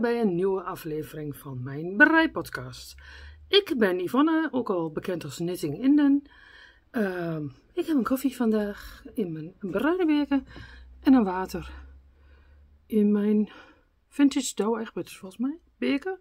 bij een nieuwe aflevering van mijn breipodcast. Ik ben Yvonne, ook al bekend als Knitting Inden. Ik heb een koffie vandaag in mijn bruinebeker en een water in mijn vintage Douwe Egberts, volgens mij, beker.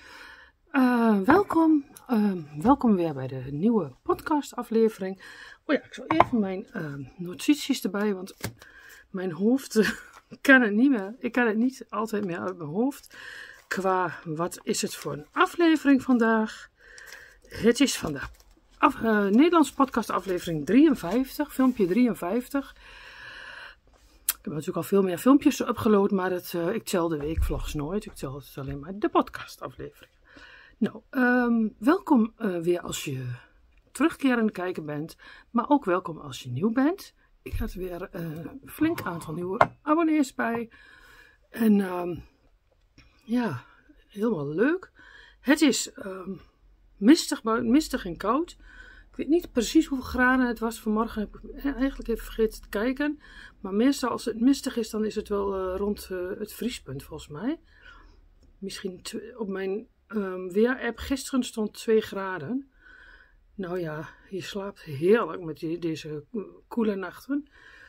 Welkom weer bij de nieuwe podcastaflevering. Oh ja, ik zal even mijn notities erbij, want mijn hoofd kan het niet meer. Ik kan het niet altijd meer uit mijn hoofd. Qua, wat is het voor een aflevering vandaag? Het is vandaag Nederlandse podcast aflevering 53, filmpje 53. Ik heb natuurlijk al veel meer filmpjes upgeload, maar ik tel de weekvlogs nooit. Ik tel het alleen maar de podcastaflevering. Nou, welkom weer als je terugkerend kijken bent, maar ook welkom als je nieuw bent. Ik had weer een flink aantal nieuwe abonnees bij. En ja, helemaal leuk. Het is mistig en koud. Ik weet niet precies hoeveel graden het was vanmorgen. Heb ik eigenlijk even vergeten te kijken. Maar meestal als het mistig is, dan is het wel rond het vriespunt volgens mij. Misschien op mijn weer-app gisteren stond 2 graden. Nou ja, je slaapt heerlijk met deze koele nachten.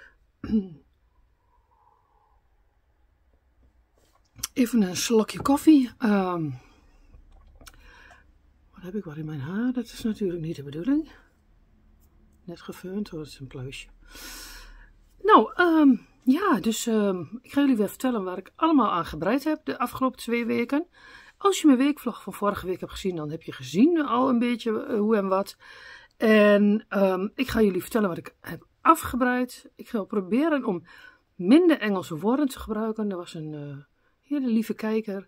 Even een slokje koffie. Wat heb ik wat in mijn haar? Dat is natuurlijk niet de bedoeling. Net gefeund, hoor, dat is een pluisje. Nou, ja, dus ik ga jullie weer vertellen waar ik allemaal aan gebreid heb de afgelopen 2 weken. Als je mijn weekvlog van vorige week hebt gezien, dan heb je gezien al een beetje hoe en wat. En ik ga jullie vertellen wat ik heb afgebreid. Ik ga proberen om minder Engelse woorden te gebruiken. Er was een hele lieve kijker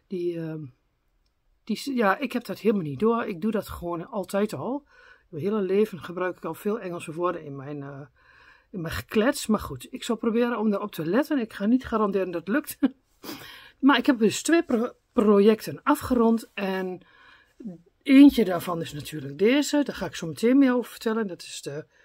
ja, ik heb dat helemaal niet door. Ik doe dat gewoon altijd al. Mijn hele leven gebruik ik al veel Engelse woorden in mijn geklets. Maar goed, ik zal proberen om daarop te letten. Ik ga niet garanderen dat het lukt. Maar ik heb dus 2 projecten afgerond. En eentje daarvan is natuurlijk deze. Daar ga ik zo meteen meer over vertellen. Dat is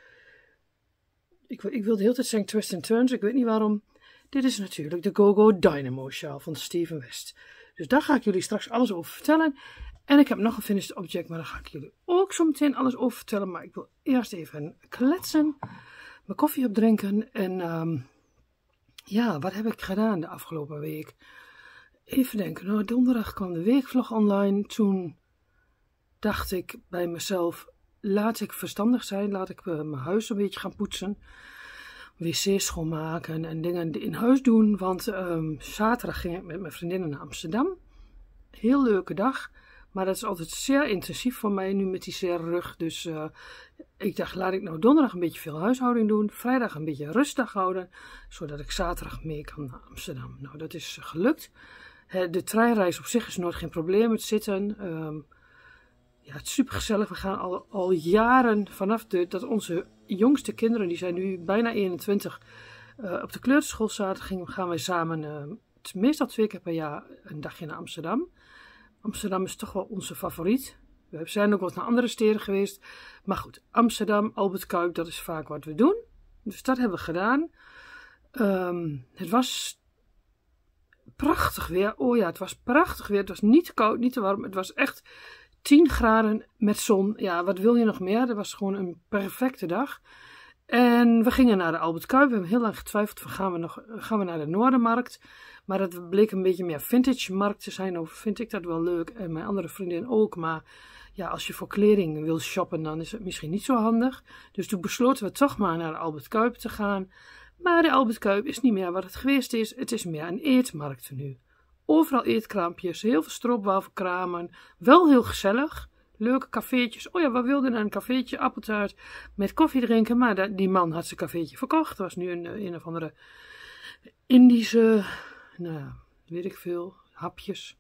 ik wil de hele tijd zeggen Twist and Turns. Ik weet niet waarom. Dit is natuurlijk de Go-Go Dynamo sjaal van Steven West. Dus daar ga ik jullie straks alles over vertellen. En ik heb nog een finished object, maar daar ga ik jullie ook zo meteen alles over vertellen. Maar ik wil eerst even kletsen, mijn koffie opdrinken. En ja, wat heb ik gedaan de afgelopen week? Even denken, nou, donderdag kwam de weekvlog online. Toen dacht ik bij mezelf, laat ik verstandig zijn. Laat ik mijn huis een beetje gaan poetsen. Wc's schoonmaken en dingen in huis doen. Want zaterdag ging ik met mijn vriendinnen naar Amsterdam. Heel leuke dag. Maar dat is altijd zeer intensief voor mij nu met die zere rug. Dus ik dacht, laat ik nou donderdag een beetje veel huishouding doen. Vrijdag een beetje rustdag houden. Zodat ik zaterdag mee kan naar Amsterdam. Nou, dat is gelukt. De treinreis op zich is nooit geen probleem. Het zitten. Ja, het is super gezellig. We gaan al jaren vanaf dat onze jongste kinderen, die zijn nu bijna 21, op de kleuterschool zaten, gaan wij samen, meestal 2 keer per jaar, een dagje naar Amsterdam. Amsterdam is toch wel onze favoriet. We zijn ook wat naar andere steden geweest. Maar goed, Amsterdam, Albert Kuip, dat is vaak wat we doen. Dus dat hebben we gedaan. Het was prachtig weer. Oh ja, het was prachtig weer. Het was niet te koud, niet te warm. Het was echt 10 graden met zon. Ja, wat wil je nog meer? Dat was gewoon een perfecte dag. En we gingen naar de Albert Kuip. We hebben heel lang getwijfeld van gaan we naar de Noordermarkt. Maar dat bleek een beetje meer vintage markt te zijn. Of vind ik dat wel leuk. En mijn andere vriendin ook. Maar ja, als je voor kleding wil shoppen, dan is het misschien niet zo handig. Dus toen besloten we toch maar naar de Albert Kuip te gaan. Maar de Albert Kuip is niet meer wat het geweest is. Het is meer een eetmarkt nu. Overal eetkraampjes, heel veel stroopwafelkramen. Wel heel gezellig. Leuke cafeetjes. Oh ja, we wilden naar een cafeetje, appeltaart met koffie drinken. Maar die man had zijn cafeetje verkocht. Het was nu een of andere Indische, nou ja, weet ik veel, hapjes.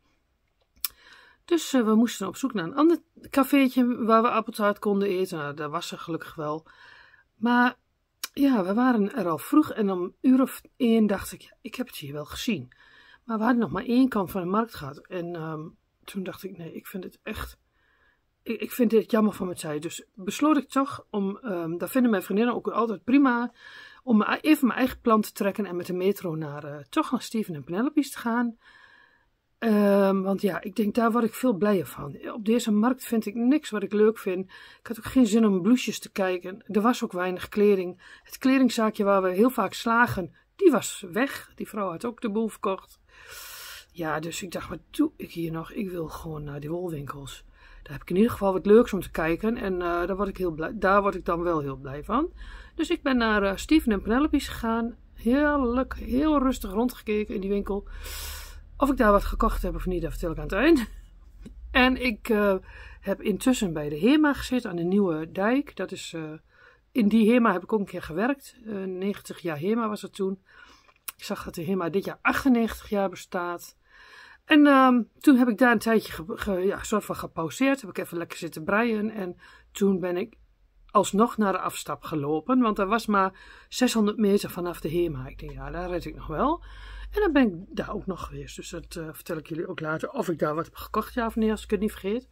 Dus we moesten op zoek naar een ander cafeetje waar we appeltaart konden eten. Nou, dat was er gelukkig wel. Maar ja, we waren er al vroeg en om 1:00 dacht ik, ja, ik heb het hier wel gezien. Maar we hadden nog maar 1 kant van de markt gehad. En toen dacht ik, nee, ik vind het echt, ik vind dit jammer van mijn tijd. Dus besloot ik toch om, dat vinden mijn vriendinnen ook altijd prima, om even mijn eigen plan te trekken en met de metro toch naar Steven en Penelope's te gaan. Want ja, ik denk, daar word ik veel blijer van. Op deze markt vind ik niks wat ik leuk vind. Ik had ook geen zin om blouses te kijken. Er was ook weinig kleding. Het kledingzaakje waar we heel vaak slagen, die was weg. Die vrouw had ook de boel verkocht. Ja, dus ik dacht, wat doe ik hier nog? Ik wil gewoon naar die wolwinkels. Daar heb ik in ieder geval wat leuks om te kijken. En daar word ik dan wel heel blij van. Dus ik ben naar Steven en Penelope's gegaan. Heerlijk, heel rustig rondgekeken in die winkel. Of ik daar wat gekocht heb of niet, dat vertel ik aan het eind. En ik heb intussen bij de HEMA gezeten aan de Nieuwe Dijk. Dat is, in die HEMA heb ik ook een keer gewerkt. 90 jaar HEMA was het toen. Ik zag dat de HEMA dit jaar 98 jaar bestaat. En toen heb ik daar een tijdje soort van gepauzeerd. Heb ik even lekker zitten breien. En toen ben ik alsnog naar de afstap gelopen. Want er was maar 600 meter vanaf de HEMA. Ik denk, ja, daar red ik nog wel. En dan ben ik daar ook nog geweest. Dus dat vertel ik jullie ook later. Of ik daar wat heb gekocht, ja of nee, als ik het niet vergeet.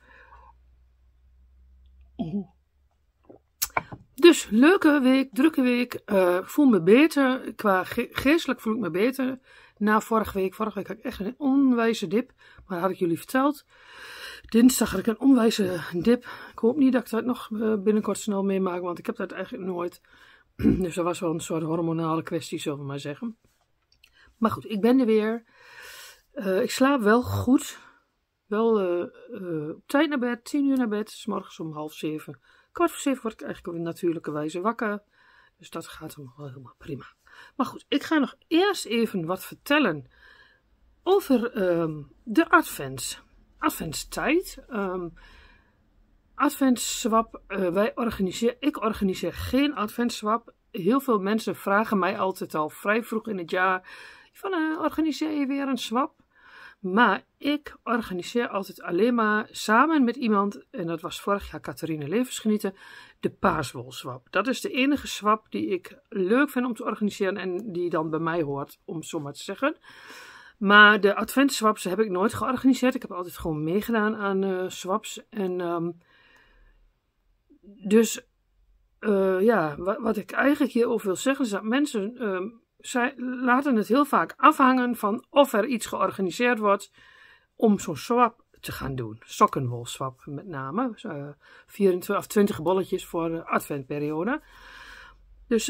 Dus leuke week, drukke week. Voel me beter. Qua geestelijk voel ik me beter. Na vorige week. Vorige week had ik echt een onwijze dip. Maar dat had ik jullie verteld. Dinsdag had ik een onwijze dip. Ik hoop niet dat ik dat nog binnenkort snel meemaak. Want ik heb dat eigenlijk nooit. Dus dat was wel een soort hormonale kwestie, zullen we maar zeggen. Maar goed, ik ben er weer. Ik slaap wel goed. Wel op tijd naar bed, 10 uur naar bed. 's morgens om 6:30. 6:15 word ik eigenlijk op natuurlijke wijze wakker. Dus dat gaat dan wel helemaal prima. Maar goed, ik ga nog eerst even wat vertellen over de adventstijd. Adventswap. Ik organiseer geen adventswap. Heel veel mensen vragen mij altijd al vrij vroeg in het jaar van organiseer je weer een swap? Maar ik organiseer altijd alleen maar samen met iemand, en dat was vorig jaar Catharine Levensgenieten, de paaswolswap. Dat is de enige swap die ik leuk vind om te organiseren en die dan bij mij hoort, om het zo maar te zeggen. Maar de adventswaps heb ik nooit georganiseerd. Ik heb altijd gewoon meegedaan aan swaps. En wat ik eigenlijk hierover wil zeggen is dat mensen zij laten het heel vaak afhangen van of er iets georganiseerd wordt om zo'n swap te gaan doen. Sokkenwolswap met name. 24 of 20 bolletjes voor de adventperiode. Dus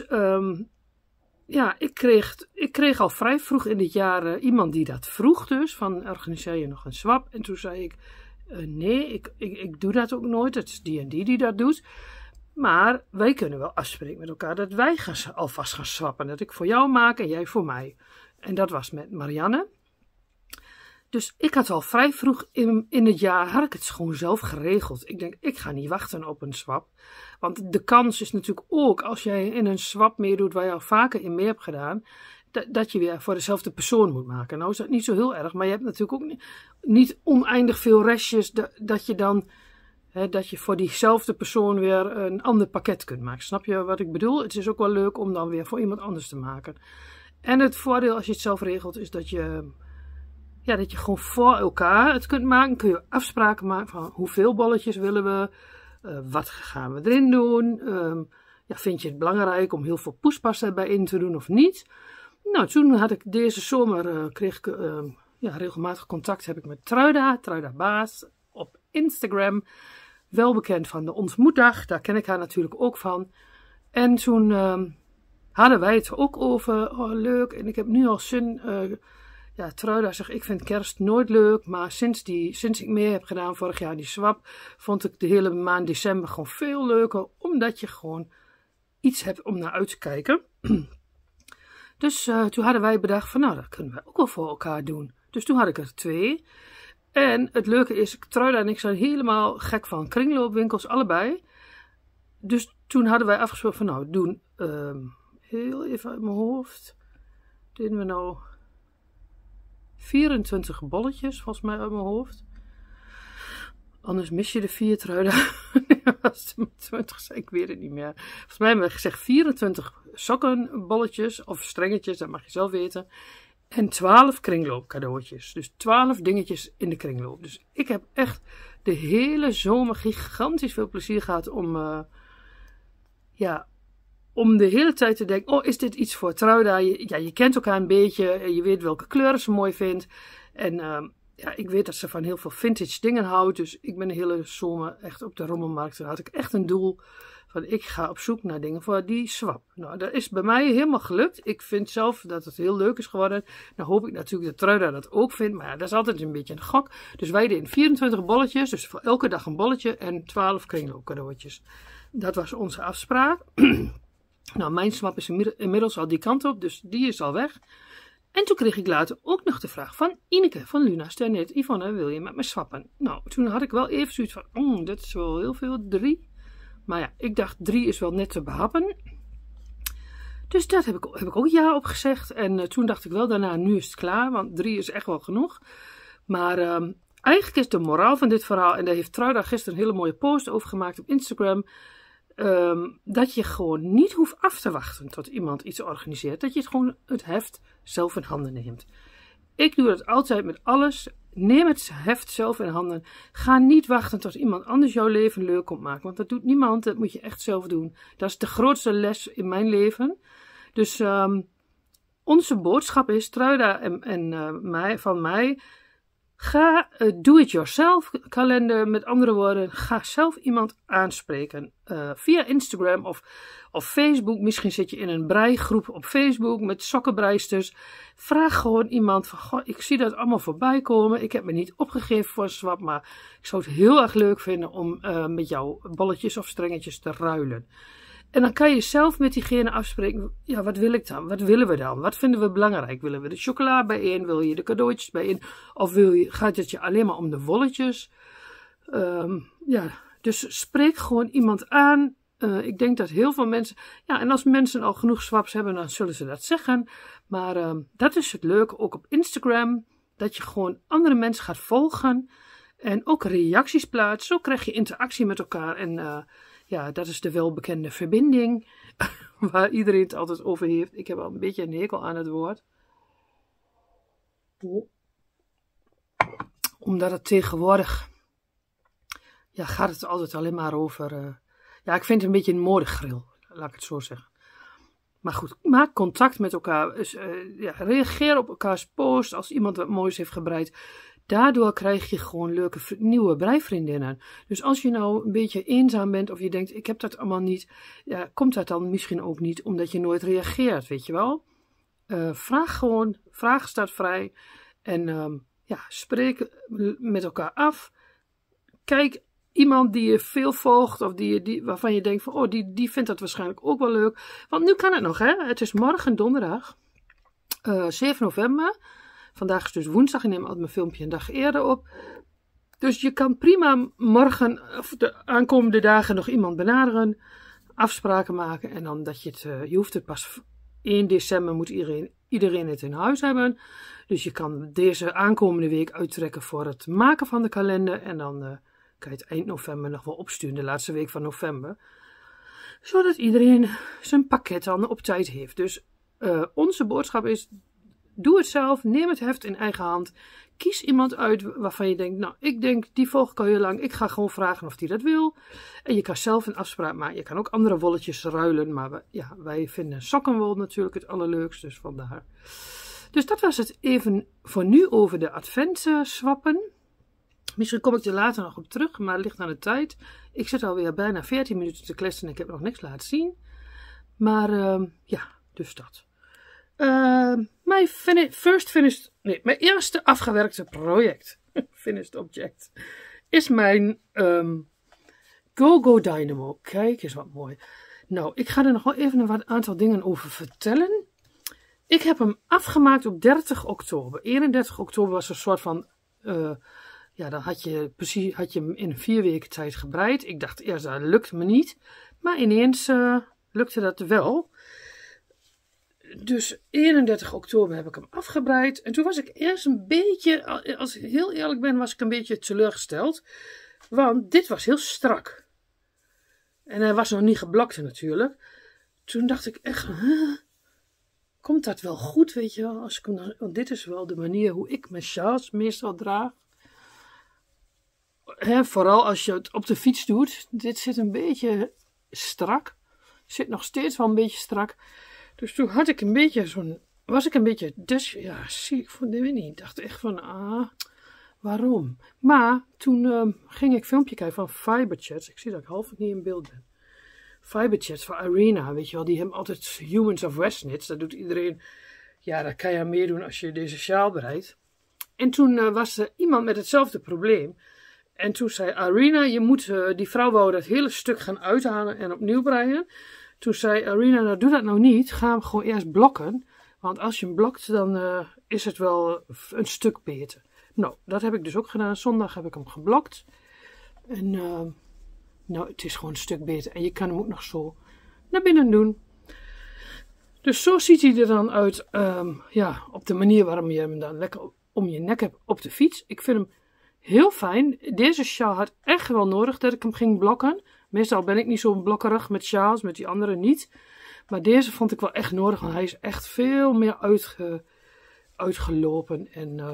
ik kreeg al vrij vroeg in dit jaar iemand die dat vroeg dus. Van organiseer je nog een swap? En toen zei ik nee, ik doe dat ook nooit. Het is die en die dat doet. Maar wij kunnen wel afspreken met elkaar dat wij alvast gaan swappen. Dat ik voor jou maak en jij voor mij. En dat was met Marianne. Dus ik had al vrij vroeg in het jaar, had ik het gewoon zelf geregeld. Ik denk, ik ga niet wachten op een swap. Want de kans is natuurlijk ook, als jij in een swap meedoet waar je al vaker in mee hebt gedaan, dat je weer voor dezelfde persoon moet maken. Nou is dat niet zo heel erg, maar je hebt natuurlijk ook niet oneindig veel restjes dat je dan... dat je voor diezelfde persoon weer een ander pakket kunt maken. Snap je wat ik bedoel? Het is ook wel leuk om dan weer voor iemand anders te maken. En het voordeel als je het zelf regelt is dat je gewoon voor elkaar het kunt maken. Kun je afspraken maken van hoeveel bolletjes willen we. Wat gaan we erin doen. Vind je het belangrijk om heel veel poespas erbij in te doen of niet? Nou, toen had ik deze zomer kreeg ik regelmatig contact heb ik met Truida Baas op Instagram. Wel bekend van de ontmoetdag, daar ken ik haar natuurlijk ook van. En toen hadden wij het ook over, leuk, en ik heb nu al zin, Truida zegt, ik vind kerst nooit leuk, maar sinds ik meer heb gedaan vorig jaar die swap, vond ik de hele maand december gewoon veel leuker, omdat je gewoon iets hebt om naar uit te kijken. Dus toen hadden wij bedacht van, nou, dat kunnen we ook wel voor elkaar doen. Dus toen had ik er 2. En het leuke is, Truida en ik zijn helemaal gek van kringloopwinkels, allebei. Dus toen hadden wij afgesproken van, nou, doen, heel even uit mijn hoofd, deden we nou 24 bolletjes, volgens mij uit mijn hoofd. Anders mis je de 4, Truida. Was het 20, ik weet het niet meer. Volgens mij hebben we gezegd 24 sokkenbolletjes of strengetjes, dat mag je zelf weten. En 12 kringloopcadeautjes. Dus 12 dingetjes in de kringloop. Dus ik heb echt de hele zomer gigantisch veel plezier gehad om de hele tijd te denken, oh, is dit iets voor Truida? Je kent elkaar een beetje, je weet welke kleuren ze mooi vindt. En ja, ik weet dat ze van heel veel vintage dingen houdt. Dus ik ben de hele zomer echt op de rommelmarkt. Toen had ik echt een doel van ik ga op zoek naar dingen voor die swap. Nou, dat is bij mij helemaal gelukt. Ik vind zelf dat het heel leuk is geworden. Nou hoop ik natuurlijk dat Truida dat ook vindt. Maar ja, dat is altijd een beetje een gok. Dus wij deden 24 bolletjes. Dus voor elke dag een bolletje en 12 kringloopcadeautjes. Dat was onze afspraak. Nou, mijn swap is inmiddels al die kant op. Dus die is al weg. En toen kreeg ik later ook nog de vraag van Ineke van Luna Sternet. Yvonne, wil je met me swappen? Nou, toen had ik wel even zoiets van, dit is wel heel veel, 3. Maar ja, ik dacht 3 is wel net te behappen. Dus dat heb ik ook ja op gezegd. En toen dacht ik wel daarna, nu is het klaar, want 3 is echt wel genoeg. Maar eigenlijk is de moraal van dit verhaal, en daar heeft Truida gisteren een hele mooie post over gemaakt op Instagram, dat je gewoon niet hoeft af te wachten tot iemand iets organiseert. Dat je het gewoon het heft zelf in handen neemt. Ik doe dat altijd met alles. Neem het heft zelf in handen. Ga niet wachten tot iemand anders jouw leven leuk komt maken. Want dat doet niemand. Dat moet je echt zelf doen. Dat is de grootste les in mijn leven. Dus onze boodschap is, Truida en van mij. Ga do-it-yourself kalender. Met andere woorden, ga zelf iemand aanspreken. Via Instagram of Facebook. Misschien zit je in een breigroep op Facebook met sokkenbreisters. Vraag gewoon iemand van, goh, ik zie dat allemaal voorbij komen. Ik heb me niet opgegeven voor een swap, maar ik zou het heel erg leuk vinden om met jou bolletjes of strengetjes te ruilen. En dan kan je zelf met diegene afspreken, ja, wat wil ik dan? Wat willen we dan? Wat vinden we belangrijk? Willen we de chocola bijeen? Wil je de cadeautjes bijeen? Of gaat het je alleen maar om de wolletjes? Ja, dus spreek gewoon iemand aan. Ik denk dat heel veel mensen, ja, en als mensen al genoeg swaps hebben, dan zullen ze dat zeggen. Maar dat is het leuke, ook op Instagram, dat je gewoon andere mensen gaat volgen en ook reacties plaatst. Zo krijg je interactie met elkaar en ja, dat is de welbekende verbinding, waar iedereen het altijd over heeft. Ik heb al een beetje een hekel aan het woord. Omdat het tegenwoordig, ja, gaat het altijd alleen maar over, ja, ik vind het een beetje een modegril, laat ik het zo zeggen. Maar goed, maak contact met elkaar, ja, reageer op elkaars post als iemand wat moois heeft gebreid. Daardoor krijg je gewoon leuke nieuwe breivriendinnen. Dus als je nou een beetje eenzaam bent of je denkt, ik heb dat allemaal niet, ja, komt dat dan misschien ook niet omdat je nooit reageert, weet je wel? Vraag gewoon, vraag staat vrij en ja, spreek met elkaar af. Kijk, iemand die je veel volgt of waarvan je denkt van, oh, die vindt dat waarschijnlijk ook wel leuk. Want nu kan het nog, hè? Het is morgen donderdag, 7 november. Vandaag is dus woensdag, ik neem altijd mijn filmpje een dag eerder op. Dus je kan prima morgen of de aankomende dagen nog iemand benaderen, afspraken maken en dan dat je het, je hoeft het pas 1 december moet iedereen het in huis hebben. Dus je kan deze aankomende week uittrekken voor het maken van de kalender en dan kan je het eind november nog wel opsturen, de laatste week van november. Zodat iedereen zijn pakket dan op tijd heeft. Dus onze boodschap is, doe het zelf, neem het heft in eigen hand. Kies iemand uit waarvan je denkt, nou, ik denk, die volg ik al heel lang. Ik ga gewoon vragen of die dat wil. En je kan zelf een afspraak maken. Je kan ook andere wolletjes ruilen. Maar wij vinden sokkenwol natuurlijk het allerleukst. Dus vandaar. Dus dat was het even voor nu over de adventswappen. Misschien kom ik er later nog op terug, maar het ligt aan de tijd. Ik zit alweer bijna 14 minuten te kletsen en ik heb nog niks laten zien. Maar ja, dus dat. Mijn eerste afgewerkte project, finished object, is mijn GoGo Dynamo. Kijk eens wat mooi. Nou, ik ga er nog wel even een aantal dingen over vertellen. Ik heb hem afgemaakt op 30 oktober. 31 oktober was een soort van, ja, dan had je hem in 4 weken tijd gebreid. Ik dacht eerst, dat lukt me niet. Maar ineens lukte dat wel. Dus 31 oktober heb ik hem afgebreid. En toen was ik eerst een beetje, als ik heel eerlijk ben, was ik een beetje teleurgesteld. Want dit was heel strak. En hij was nog niet geblokt natuurlijk. Toen dacht ik echt, komt dat wel goed, weet je wel? Want dit is wel de manier hoe ik mijn sjaals meestal draag. Vooral als je het op de fiets doet. Dit zit een beetje strak. Zit nog steeds wel een beetje strak. Dus toen had ik een beetje ja, zie ik, weet niet. Ik dacht echt van, waarom. Maar toen ging ik een filmpje kijken van Fiberchats. Ik zie dat ik half niet in beeld ben. Fiberchats van Arena, weet je wel. Die hebben altijd Humans of Westnitz. Dat doet iedereen. Ja, dat kan je aan meedoen als je deze sjaal bereidt. En toen was er iemand met hetzelfde probleem. En toen zei Arena, je moet, die vrouw wou dat hele stuk gaan uithalen en opnieuw breien. Toen zei Arena, nou doe dat nou niet. Ga hem gewoon eerst blokken. Want als je hem blokt, dan is het wel een stuk beter. Nou, dat heb ik dus ook gedaan. Zondag heb ik hem geblokt. En nou, het is gewoon een stuk beter. En je kan hem ook nog zo naar binnen doen. Dus zo ziet hij er dan uit. Ja, op de manier waarom je hem dan lekker om je nek hebt op de fiets. Ik vind hem heel fijn. Deze sjaal had echt wel nodig dat ik hem ging blokken. Meestal ben ik niet zo blokkerig met sjaals, met die andere niet. Maar deze vond ik wel echt nodig, want hij is echt veel meer uitgelopen.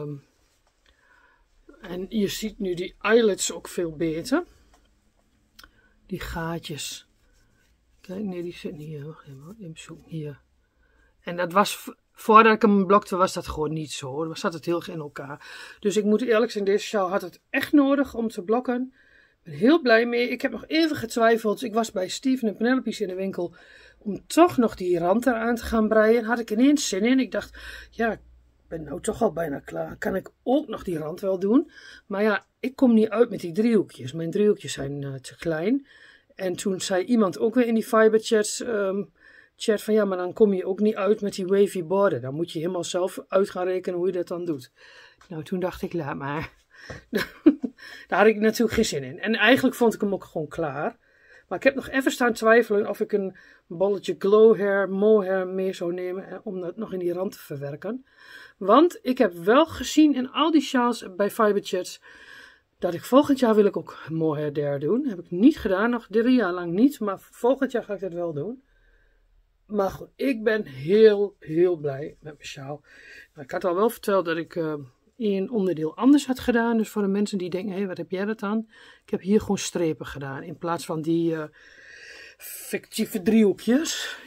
En je ziet nu die eyelets ook veel beter. Die gaatjes. Kijk, nee, die zitten hier. Wacht even, hier. En dat was, voordat ik hem blokte, was dat gewoon niet zo. Dan zat het heel erg in elkaar. Dus ik moet eerlijk zijn, deze sjaal had het echt nodig om te blokken. Ik ben heel blij mee. Ik heb nog even getwijfeld. Ik was bij Steven en Penelope's in de winkel om toch nog die rand eraan te gaan breien. Had ik ineens zin in. Ik dacht, ja, ik ben nou toch al bijna klaar. Kan ik ook nog die rand wel doen? Maar ja, ik kom niet uit met die driehoekjes. Mijn driehoekjes zijn te klein. En toen zei iemand ook weer in die Fiberchats chat van ja, maar dan kom je ook niet uit met die wavy borden. Dan moet je helemaal zelf uit gaan rekenen hoe je dat dan doet. Nou, toen dacht ik, laat maar. Daar had ik natuurlijk geen zin in. En eigenlijk vond ik hem ook gewoon klaar. Maar ik heb nog even staan twijfelen of ik een bolletje glow hair, mohair mee zou nemen om dat nog in die rand te verwerken. Want ik heb wel gezien in al die sjaals bij Fiberchats dat ik volgend jaar wil ik ook mohair there doen. Heb ik niet gedaan, nog 3 jaar lang niet. Maar volgend jaar ga ik dat wel doen. Maar goed, ik ben heel, heel blij met mijn sjaal. Nou, ik had al wel verteld dat ik één onderdeel anders had gedaan. Dus voor de mensen die denken, hé, wat heb jij dat dan? Ik heb hier gewoon strepen gedaan. In plaats van die fictieve driehoekjes.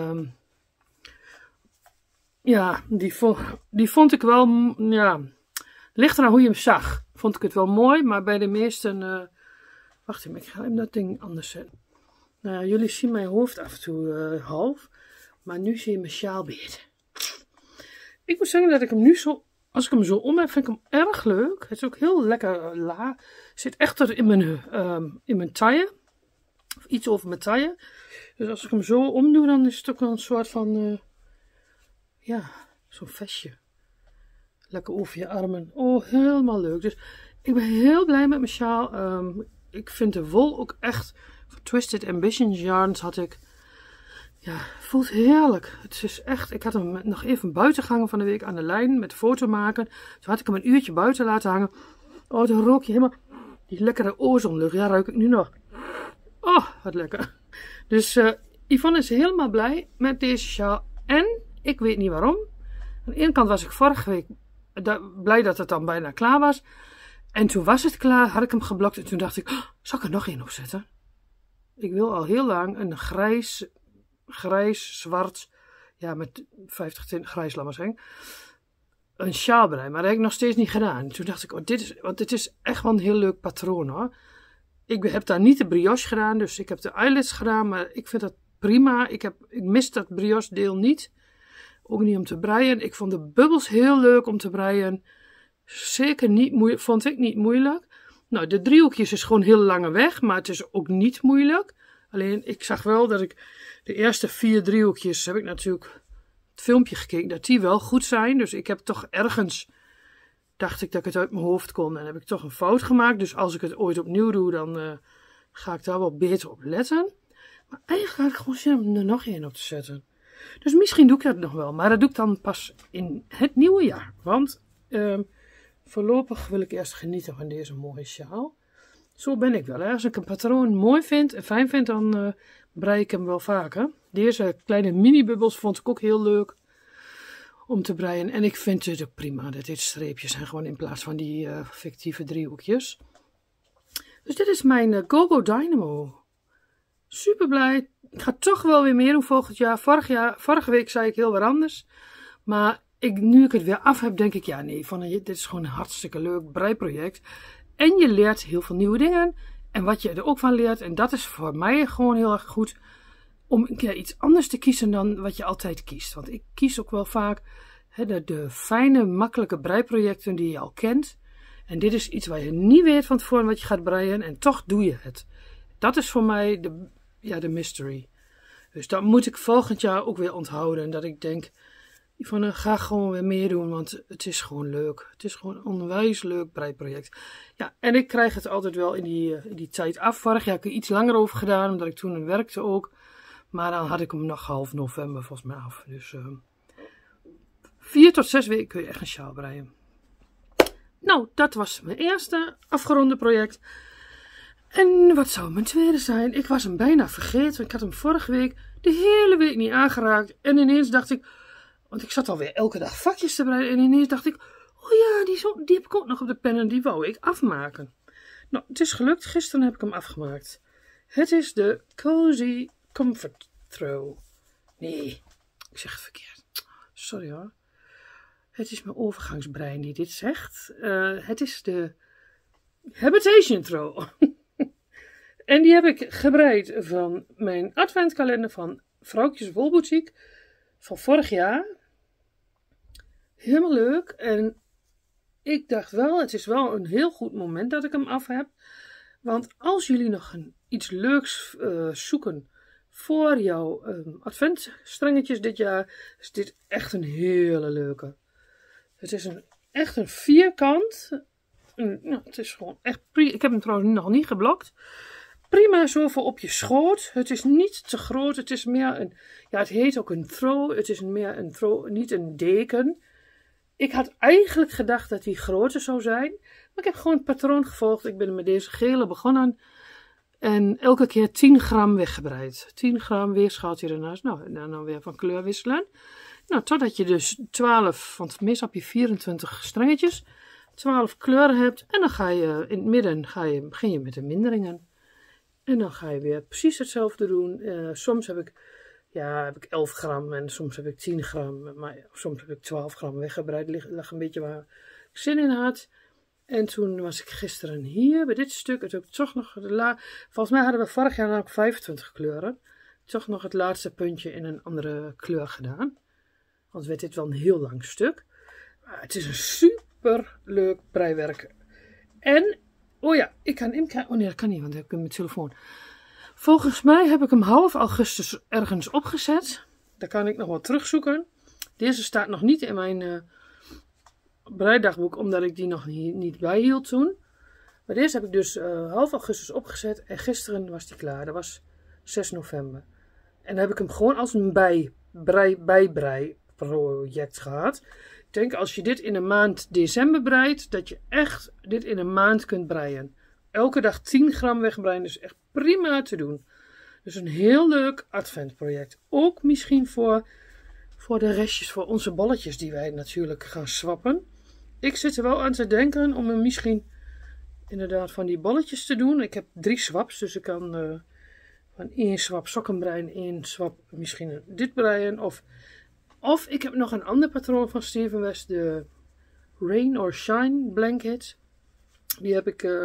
Die vond ik wel, ja, ligt eraan hoe je hem zag. Vond ik het wel mooi, maar bij de meesten, wacht even, ik ga hem dat ding anders zetten. Nou ja, jullie zien mijn hoofd af en toe half, maar nu zie je mijn sjaal beter. Ik moet zeggen dat ik hem nu zo, als ik hem zo om heb, vind ik hem erg leuk. Het is ook heel lekker laag. Zit echt er in mijn taille. Of iets over mijn taille. Dus als ik hem zo omdoe, dan is het ook wel een soort van, ja, zo'n vestje. Lekker over je armen. Oh, helemaal leuk. Dus ik ben heel blij met mijn sjaal. Ik vind de wol ook echt, van Twisted Ambitions Yarns had ik. Ja, voelt heerlijk. Het is echt, ik had hem nog even buiten gehangen van de week aan de lijn met foto maken. Toen had ik hem een uurtje buiten laten hangen. Oh, dan rook je helemaal die lekkere ozonlucht. Ja, ruik ik nu nog. Oh, wat lekker. Dus Yvonne is helemaal blij met deze sjaal. En ik weet niet waarom. Aan de ene kant was ik vorige week blij dat het dan bijna klaar was. En toen was het klaar, had ik hem geblokt. En toen dacht ik, oh, zal ik er nog één opzetten? Ik wil al heel lang een grijs, zwart, ja, met 50 tinten grijs, laat maar zeggen, een sjaal breien. Maar dat heb ik nog steeds niet gedaan. Toen dacht ik, want dit is echt wel een heel leuk patroon, hoor. Ik heb daar niet de brioche gedaan, dus ik heb de eyelets gedaan, maar ik vind dat prima. Ik mis dat brioche deel niet. Ook niet om te breien. Ik vond de bubbels heel leuk om te breien. Zeker niet moeilijk, vond ik niet moeilijk. Nou, de driehoekjes is gewoon heel lange weg, maar het is ook niet moeilijk. Alleen, ik zag wel dat ik de eerste 4 driehoekjes, heb ik natuurlijk het filmpje gekeken, dat die wel goed zijn. Dus ik heb toch ergens, dacht ik dat ik het uit mijn hoofd kon en heb ik toch een fout gemaakt. Dus als ik het ooit opnieuw doe, dan ga ik daar wel beter op letten. Maar eigenlijk had ik gewoon zin om er nog één op te zetten. Dus misschien doe ik dat nog wel, maar dat doe ik dan pas in het nieuwe jaar. Want voorlopig wil ik eerst genieten van deze mooie sjaal. Zo ben ik wel. Hè? Als ik een patroon mooi vind en fijn vind, dan brei ik hem wel vaker. Deze kleine mini-bubbels vond ik ook heel leuk om te breien. En ik vind het ook prima dat dit streepjes zijn, gewoon in plaats van die fictieve driehoekjes. Dus dit is mijn Go-Go Dynamo. Super blij. Ik ga toch wel weer meer doen volgend jaar. Vorige week zei ik heel wat anders. Maar nu ik het weer af heb, denk ik, ja nee, dit is gewoon een hartstikke leuk breiproject. En je leert heel veel nieuwe dingen. En wat je er ook van leert, en dat is voor mij gewoon heel erg goed, om een keer iets anders te kiezen dan wat je altijd kiest. Want ik kies ook wel vaak de fijne, makkelijke breiprojecten die je al kent. En dit is iets waar je niet weet van tevoren wat je gaat breien en toch doe je het. Dat is voor mij de mystery. Dus dat moet ik volgend jaar ook weer onthouden. En dat ik denk, ga gewoon weer meedoen, want het is gewoon leuk. Het is gewoon een onwijs leuk breiproject. Ja, en ik krijg het altijd wel in die tijd af. Vorig jaar heb ik er iets langer over gedaan, omdat ik toen werkte ook. Maar dan had ik hem nog half november volgens mij af. Dus 4 tot 6 weken kun je echt een sjaal breien. Nou, dat was mijn eerste afgeronde project. En wat zou mijn tweede zijn? Ik was hem bijna vergeten. Ik had hem vorige week de hele week niet aangeraakt. En ineens dacht ik, want ik zat alweer elke dag vakjes te breien. En ineens dacht ik, oh ja, die heb ik ook nog op de pen en die wou ik afmaken. Nou, het is gelukt. Gisteren heb ik hem afgemaakt. Het is de Cozy Comfort Throw. Nee, ik zeg het verkeerd. Sorry hoor. Het is mijn overgangsbrein die dit zegt. Het is de Habitation Throw. En die heb ik gebreid van mijn adventkalender van Vrouwtjes Wolboutique van vorig jaar. Helemaal leuk. En ik dacht wel, het is wel een heel goed moment dat ik hem af heb. Want als jullie nog iets leuks zoeken voor jouw adventstrengetjes dit jaar, is dit echt een hele leuke. Het is echt een vierkant. Nou, het is gewoon echt ik heb hem trouwens nog niet geblokt. Prima zo voor op je schoot. Het is niet te groot. Het is meer een, ja, het heet ook een throw. Het is meer een throw, niet een deken. Ik had eigenlijk gedacht dat die groter zou zijn. Maar ik heb gewoon het patroon gevolgd. Ik ben met deze gele begonnen. En elke keer 10 gram weggebreid. 10 gram weerschaalt je ernaast. Nou, en dan weer van kleur wisselen. Nou, totdat je dus 12, want meestal heb je 24 strengetjes. 12 kleuren hebt. En dan ga je in het midden begin je met de minderingen. En dan ga je weer precies hetzelfde doen. Soms heb ik 11 gram en soms heb ik 10 gram. Maar soms heb ik 12 gram weggebreid. Lag een beetje waar ik zin in had. En toen was ik gisteren hier bij dit stuk. Het ook toch nog volgens mij hadden we vorig jaar ook 25 kleuren. Toch nog het laatste puntje in een andere kleur gedaan. Anders werd dit wel een heel lang stuk. Maar het is een super leuk breiwerk. En, oh ja, ik kan hem kijken. Oh nee, dat kan niet, want dan heb ik hem met telefoon. Volgens mij heb ik hem half augustus ergens opgezet. Daar kan ik nog wel terugzoeken. Deze staat nog niet in mijn breidagboek, omdat ik die nog niet bijhield toen. Maar deze heb ik dus half augustus opgezet. En gisteren was die klaar. Dat was 6 november. En dan heb ik hem gewoon als een bijbreiproject gehad. Ik denk als je dit in een maand december breidt, dat je echt dit in een maand kunt breien. Elke dag 10 gram wegbreien is echt prima te doen. Dus een heel leuk adventproject. Ook misschien voor de restjes, voor onze bolletjes die wij natuurlijk gaan swappen. Ik zit er wel aan te denken om er misschien inderdaad van die bolletjes te doen. Ik heb 3 swaps, dus ik kan van 1 swap sokken breien, 1 swap misschien dit breien. Of ik heb nog een ander patroon van Steven West, de Rain or Shine blanket. Die heb ik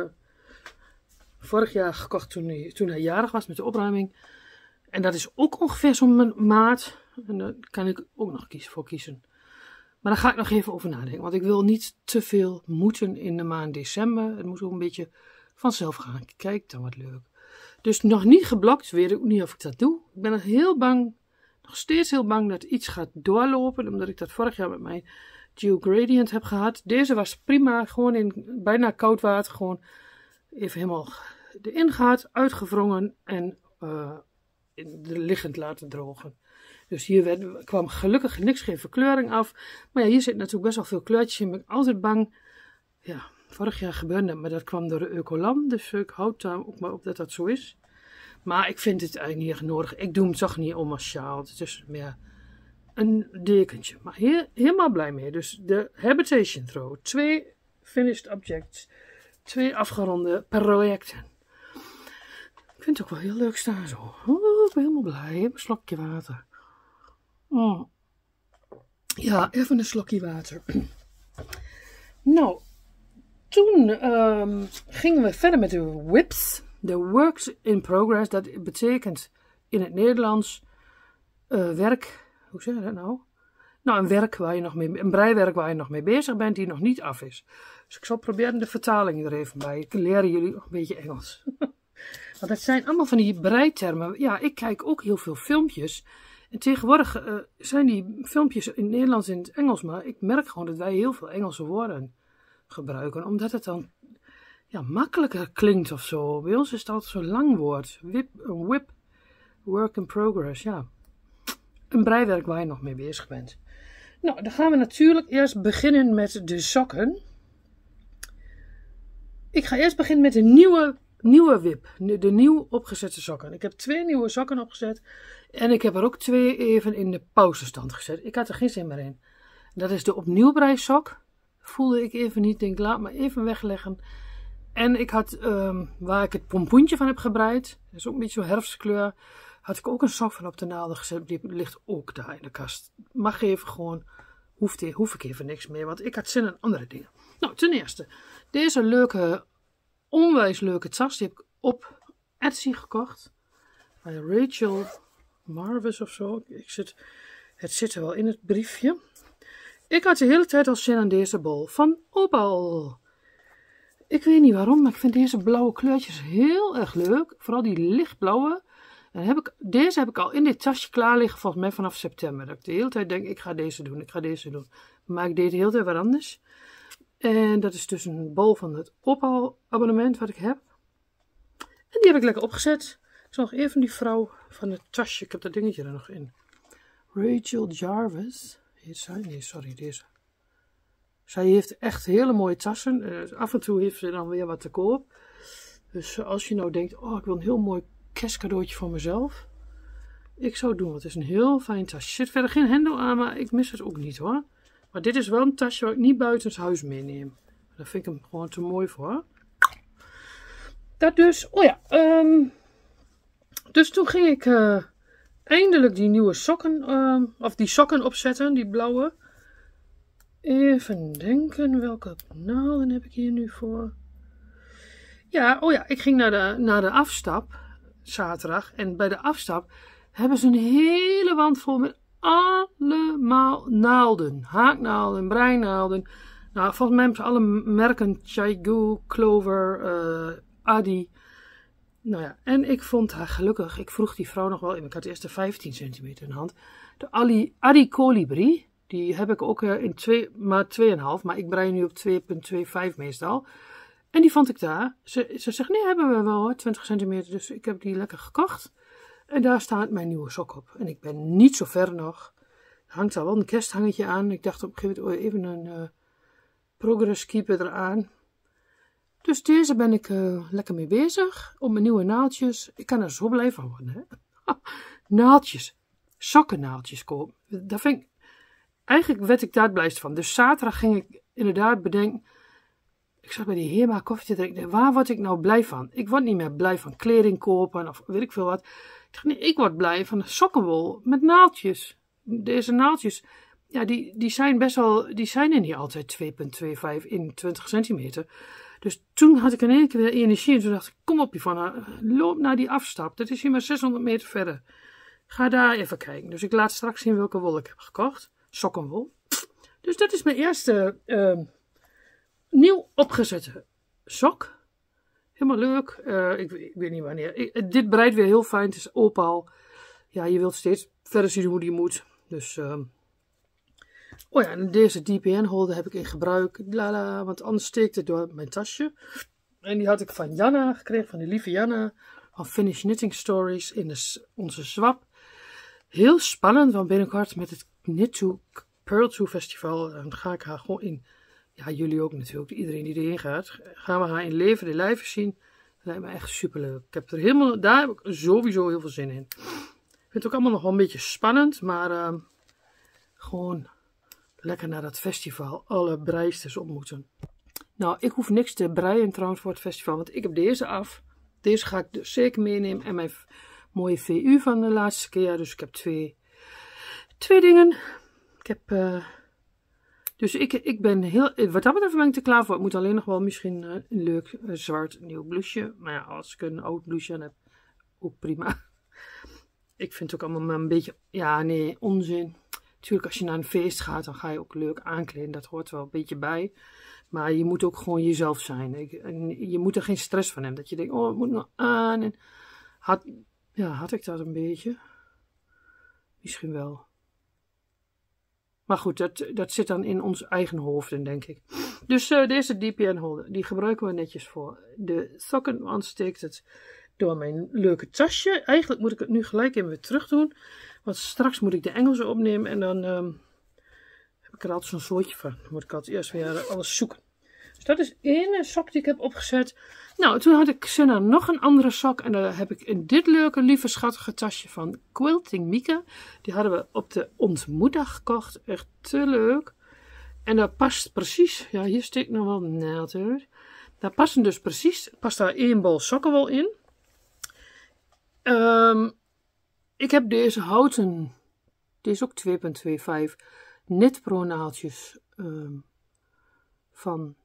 vorig jaar gekocht toen hij jarig was met de opruiming. En dat is ook ongeveer zo'n maat. En daar kan ik ook nog voor kiezen. Maar daar ga ik nog even over nadenken. Want ik wil niet te veel moeten in de maand december. Het moet ook een beetje vanzelf gaan. Kijk, dan wat leuk. Dus nog niet geblokt. Weet ik ook niet of ik dat doe. Ik ben er heel bang. Nog steeds heel bang dat iets gaat doorlopen. Omdat ik dat vorig jaar met mijn Geo Gradient heb gehad. Deze was prima. Gewoon in bijna koud water. Gewoon even helemaal erin gehad. Uitgewrongen. En liggend laten drogen. Dus hier kwam gelukkig geen verkleuring af. Maar ja, hier zit natuurlijk best wel veel kleurtjes in. Ben ik altijd bang. Ja, vorig jaar gebeurde dat, maar dat kwam door de Eucolan. Dus ik houd daar ook maar op dat dat zo is. Maar ik vind het eigenlijk niet echt nodig. Ik doe hem toch niet om als sjaal. Het is meer een dekentje. Maar hier helemaal blij mee. Dus de Habitation Throw. 2 finished objects. 2 afgeronde projecten. Ik vind het ook wel heel leuk staan zo. Oh, ik ben helemaal blij. Een slokje water. Ja, even een slokje water. Nou, toen gingen we verder met de WIPs. De Works in Progress. Dat betekent in het Nederlands werk. Hoe zeg je dat nou? Nou, een breiwerk waar je nog mee bezig bent, die nog niet af is. Dus ik zal proberen de vertaling er even bij. Ik leer jullie nog een beetje Engels. Want het zijn allemaal van die breitermen. Ja, ik kijk ook heel veel filmpjes. En tegenwoordig zijn die filmpjes in het Nederlands en in het Engels. Maar ik merk gewoon dat wij heel veel Engelse woorden gebruiken. Omdat het dan ja, makkelijker klinkt of zo. Bij ons is het altijd zo'n lang woord. Een WIP, work in progress, ja. Een breiwerk waar je nog mee bezig bent. Nou, dan gaan we natuurlijk eerst beginnen met de sokken. Ik ga eerst beginnen met een nieuwe WIP. De nieuw opgezette sokken. Ik heb 2 nieuwe sokken opgezet. En ik heb er ook 2 even in de pauzestand gezet. Ik had er geen zin meer in. Dat is de opnieuw breisok. Voelde ik even niet. Denk, laat me even wegleggen. En ik had, waar ik het pompoentje van heb gebreid. Dat is ook een beetje zo'n herfstkleur. Had ik ook een sok van op de naalden gezet. Die ligt ook daar in de kast. Mag even gewoon. Hoef ik even niks meer. Want ik had zin in andere dingen. Nou, ten eerste. Deze leuke, onwijs leuke tas. Die heb ik op Etsy gekocht. Bij Rachel Marvis of zo. Het zit er wel in het briefje. Ik had de hele tijd al zin aan deze bol van Opal. Ik weet niet waarom, maar ik vind deze blauwe kleurtjes heel erg leuk. Vooral die lichtblauwe. En deze heb ik al in dit tasje klaar liggen, volgens mij vanaf september. Dat ik de hele tijd denk, ik ga deze doen. Maar ik deed de hele tijd wat anders. En dat is dus een bol van het Opal abonnement wat ik heb. En die heb ik lekker opgezet. Ik zal nog even die vrouw van het tasje, ik heb dat dingetje er nog in. Rachel Jarvis. Heet zij? Nee, sorry, deze. Zij heeft echt hele mooie tassen. Af en toe heeft ze dan weer wat te koop. Dus als je nou denkt, oh, ik wil een heel mooi kerstcadeautje voor mezelf. Ik zou het doen, want het is een heel fijn tasje. Er zit verder geen hendel aan, maar ik mis het ook niet hoor. Maar dit is wel een tasje waar ik niet buiten het huis meeneem. Daar vind ik hem gewoon te mooi voor. Dat dus, oh ja. Dus toen ging ik eindelijk die nieuwe sokken, of die sokken opzetten, die blauwe. Even denken, welke naalden heb ik hier nu voor? Ja, oh ja, ik ging naar de afstap, zaterdag. En bij de afstap hebben ze een hele wand vol met allemaal naalden. Haaknaalden, breinaalden. Nou, volgens mij hebben ze alle merken, Chaigu, Clover, Adi. Nou ja, en ik vond haar gelukkig. Ik vroeg die vrouw nog wel, ik had eerst de 15 centimeter in de hand. De Adi Colibri. Die heb ik ook in 2,5, maar ik brei nu op 2,25 meestal. En die vond ik daar. Ze zegt, nee, hebben we wel hoor, 20 centimeter. Dus ik heb die lekker gekocht. En daar staat mijn nieuwe sok op. En ik ben niet zo ver nog. Er hangt al wel een kersthangetje aan. Ik dacht op een gegeven moment even een progress keeper eraan. Dus deze ben ik lekker mee bezig. Op mijn nieuwe naaldjes. Ik kan er zo blij van worden. Hè? Naaldjes. Sokkennaaltjes kopen. Dat vind ik... Eigenlijk werd ik daar het blijst van. Dus zaterdag ging ik inderdaad bedenken. Ik zat bij die Heerma koffie te drinken. Waar word ik nou blij van? Ik word niet meer blij van kleding kopen of weet ik veel wat. Ik dacht, nee, ik word blij van een sokkenwol met naaldjes. Deze naaldjes, ja, die zijn best wel, die zijn er niet altijd 2,25 in 20 centimeter. Dus toen had ik in één keer weer energie en toen dacht ik, kom op Yvonne, loop naar die afstap. Dat is hier maar 600 meter verder. Ga daar even kijken. Dus ik laat straks zien welke wol ik heb gekocht. Sokkenwol. Dus dat is mijn eerste nieuw opgezette sok. Helemaal leuk. Ik weet niet wanneer. Dit breidt weer heel fijn. Het is Opal. Ja, je wilt steeds verder zien hoe die moet. Dus, oh ja, en deze DPN holder heb ik in gebruik. Lala, want anders steekt het door mijn tasje. En die had ik van Janna gekregen, van de lieve Janna. Van Finish Knitting Stories in onze swap. Heel spannend, want binnenkort met het Knit to Pearl to Festival, dan ga ik haar gewoon in. Ja, jullie ook natuurlijk, iedereen die erin gaat. Gaan we haar in leven, de lijven zien. Dat lijkt me echt superleuk. Daar heb ik sowieso heel veel zin in. Ik vind het ook allemaal nog wel een beetje spannend, maar gewoon lekker naar dat festival. Alle breisters ontmoeten. Nou, ik hoef niks te breien trouwens voor het festival, want ik heb deze af. Deze ga ik dus zeker meenemen en mijn mooie VU van de laatste keer. Dus ik heb twee dingen. Ik heb... Dus ik ben heel... Wat dat betreft ben ik er klaar voor. Ik moet alleen nog wel misschien een leuk zwart nieuw blouseje. Maar ja, als ik een oud blouseje heb, ook prima. Ik vind het ook allemaal maar een beetje... Ja, nee, onzin. Natuurlijk, als je naar een feest gaat, dan ga je ook leuk aankleden. Dat hoort wel een beetje bij. Maar je moet ook gewoon jezelf zijn. Je moet er geen stress van hebben. Dat je denkt, oh, het moet nog aan. En had ik dat een beetje? Misschien wel. Maar goed, dat zit dan in ons eigen hoofden, denk ik. Dus deze DPN holder, die gebruiken we netjes voor de sokken. Want steekt het door mijn leuke tasje. Eigenlijk moet ik het nu gelijk even weer terug doen. Want straks moet ik de Engelse opnemen. En dan heb ik er altijd zo'n soortje van. Dan moet ik altijd eerst weer alles zoeken. Dus dat is één sok die ik heb opgezet. Nou, toen had ik zin aan nog een andere sok. En daar heb ik in dit leuke, lieve, schattige tasje van Quilting Mieke. Die hadden we op de ontmoetdag gekocht. Echt te leuk. En dat past precies. Ja, hier steekt nog wel naald uit. Daar passen dus precies. Past daar 1 bol sokkenwol in. Ik heb deze houten. Deze ook 2,25 Knitpro naaltjes van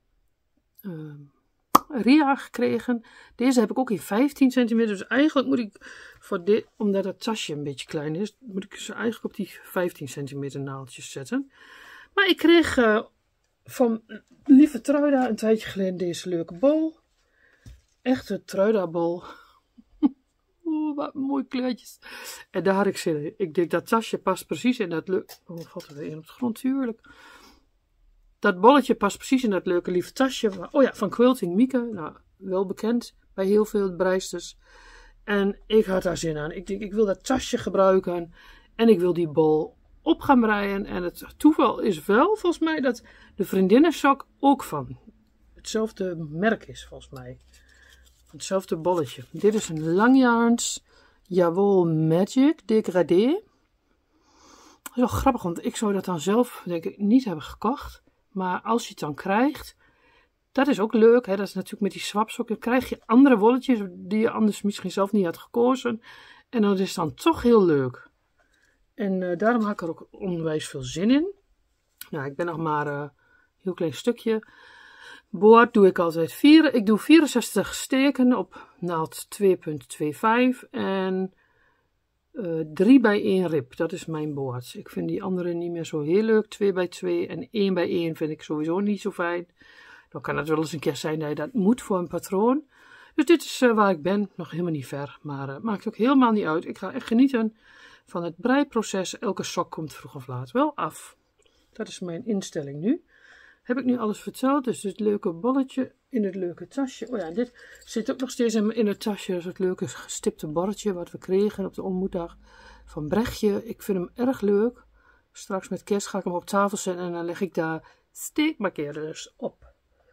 Ria gekregen. Deze heb ik ook in 15 centimeter. Dus eigenlijk moet ik voor dit, omdat het tasje een beetje klein is, moet ik ze eigenlijk op die 15 centimeter naaldjes zetten. Maar ik kreeg van lieve Truida een tijdje geleden deze leuke bol. Echte Truida bol. Oeh, wat mooie kleurtjes. En daar had ik zin in. Ik denk dat tasje past precies in dat leuke... Oh, valt er weer in op de grond, tuurlijk. Dat bolletje past precies in dat leuke lieve tasje. Oh ja, van Quilting Mieke. Nou, wel bekend bij heel veel breisters. En ik had daar zin aan. Ik denk, ik wil dat tasje gebruiken. En ik wil die bol op gaan breien. En het toeval is wel, volgens mij, dat de vriendinnenzak ook van hetzelfde merk is, volgens mij. Hetzelfde bolletje. Dit is een langjaarns Jawol Magic Degradé. Dat is wel grappig, want ik zou dat dan zelf, denk ik, niet hebben gekocht. Maar als je het dan krijgt, dat is ook leuk. Hè? Dat is natuurlijk met die swapsokken. Dan krijg je andere wolletjes die je anders misschien zelf niet had gekozen. En dat is dan toch heel leuk. En daarom had ik er ook onwijs veel zin in. Nou, ik ben nog maar een heel klein stukje. Boord doe ik altijd 4. Ik doe 64 steken op naald 2,25 en 3 bij 1 rib. Dat is mijn boord. Ik vind die andere niet meer zo heel leuk. 2 bij 2 en 1 bij 1 vind ik sowieso niet zo fijn. Dan kan het wel eens een keer zijn dat je dat moet voor een patroon. Dus dit is waar ik ben. Nog helemaal niet ver. Maar maakt ook helemaal niet uit. Ik ga echt genieten van het breiproces. Elke sok komt vroeg of laat wel af. Dat is mijn instelling nu. Heb ik nu alles verteld? Dus dit leuke bolletje in het leuke tasje. Oh ja, dit zit ook nog steeds in het tasje. Dat is het leuke gestipte bordje wat we kregen op de ontmoetdag van Brechtje. Ik vind hem erg leuk. Straks met kerst ga ik hem op tafel zetten en dan leg ik daar steekmarkeerders op.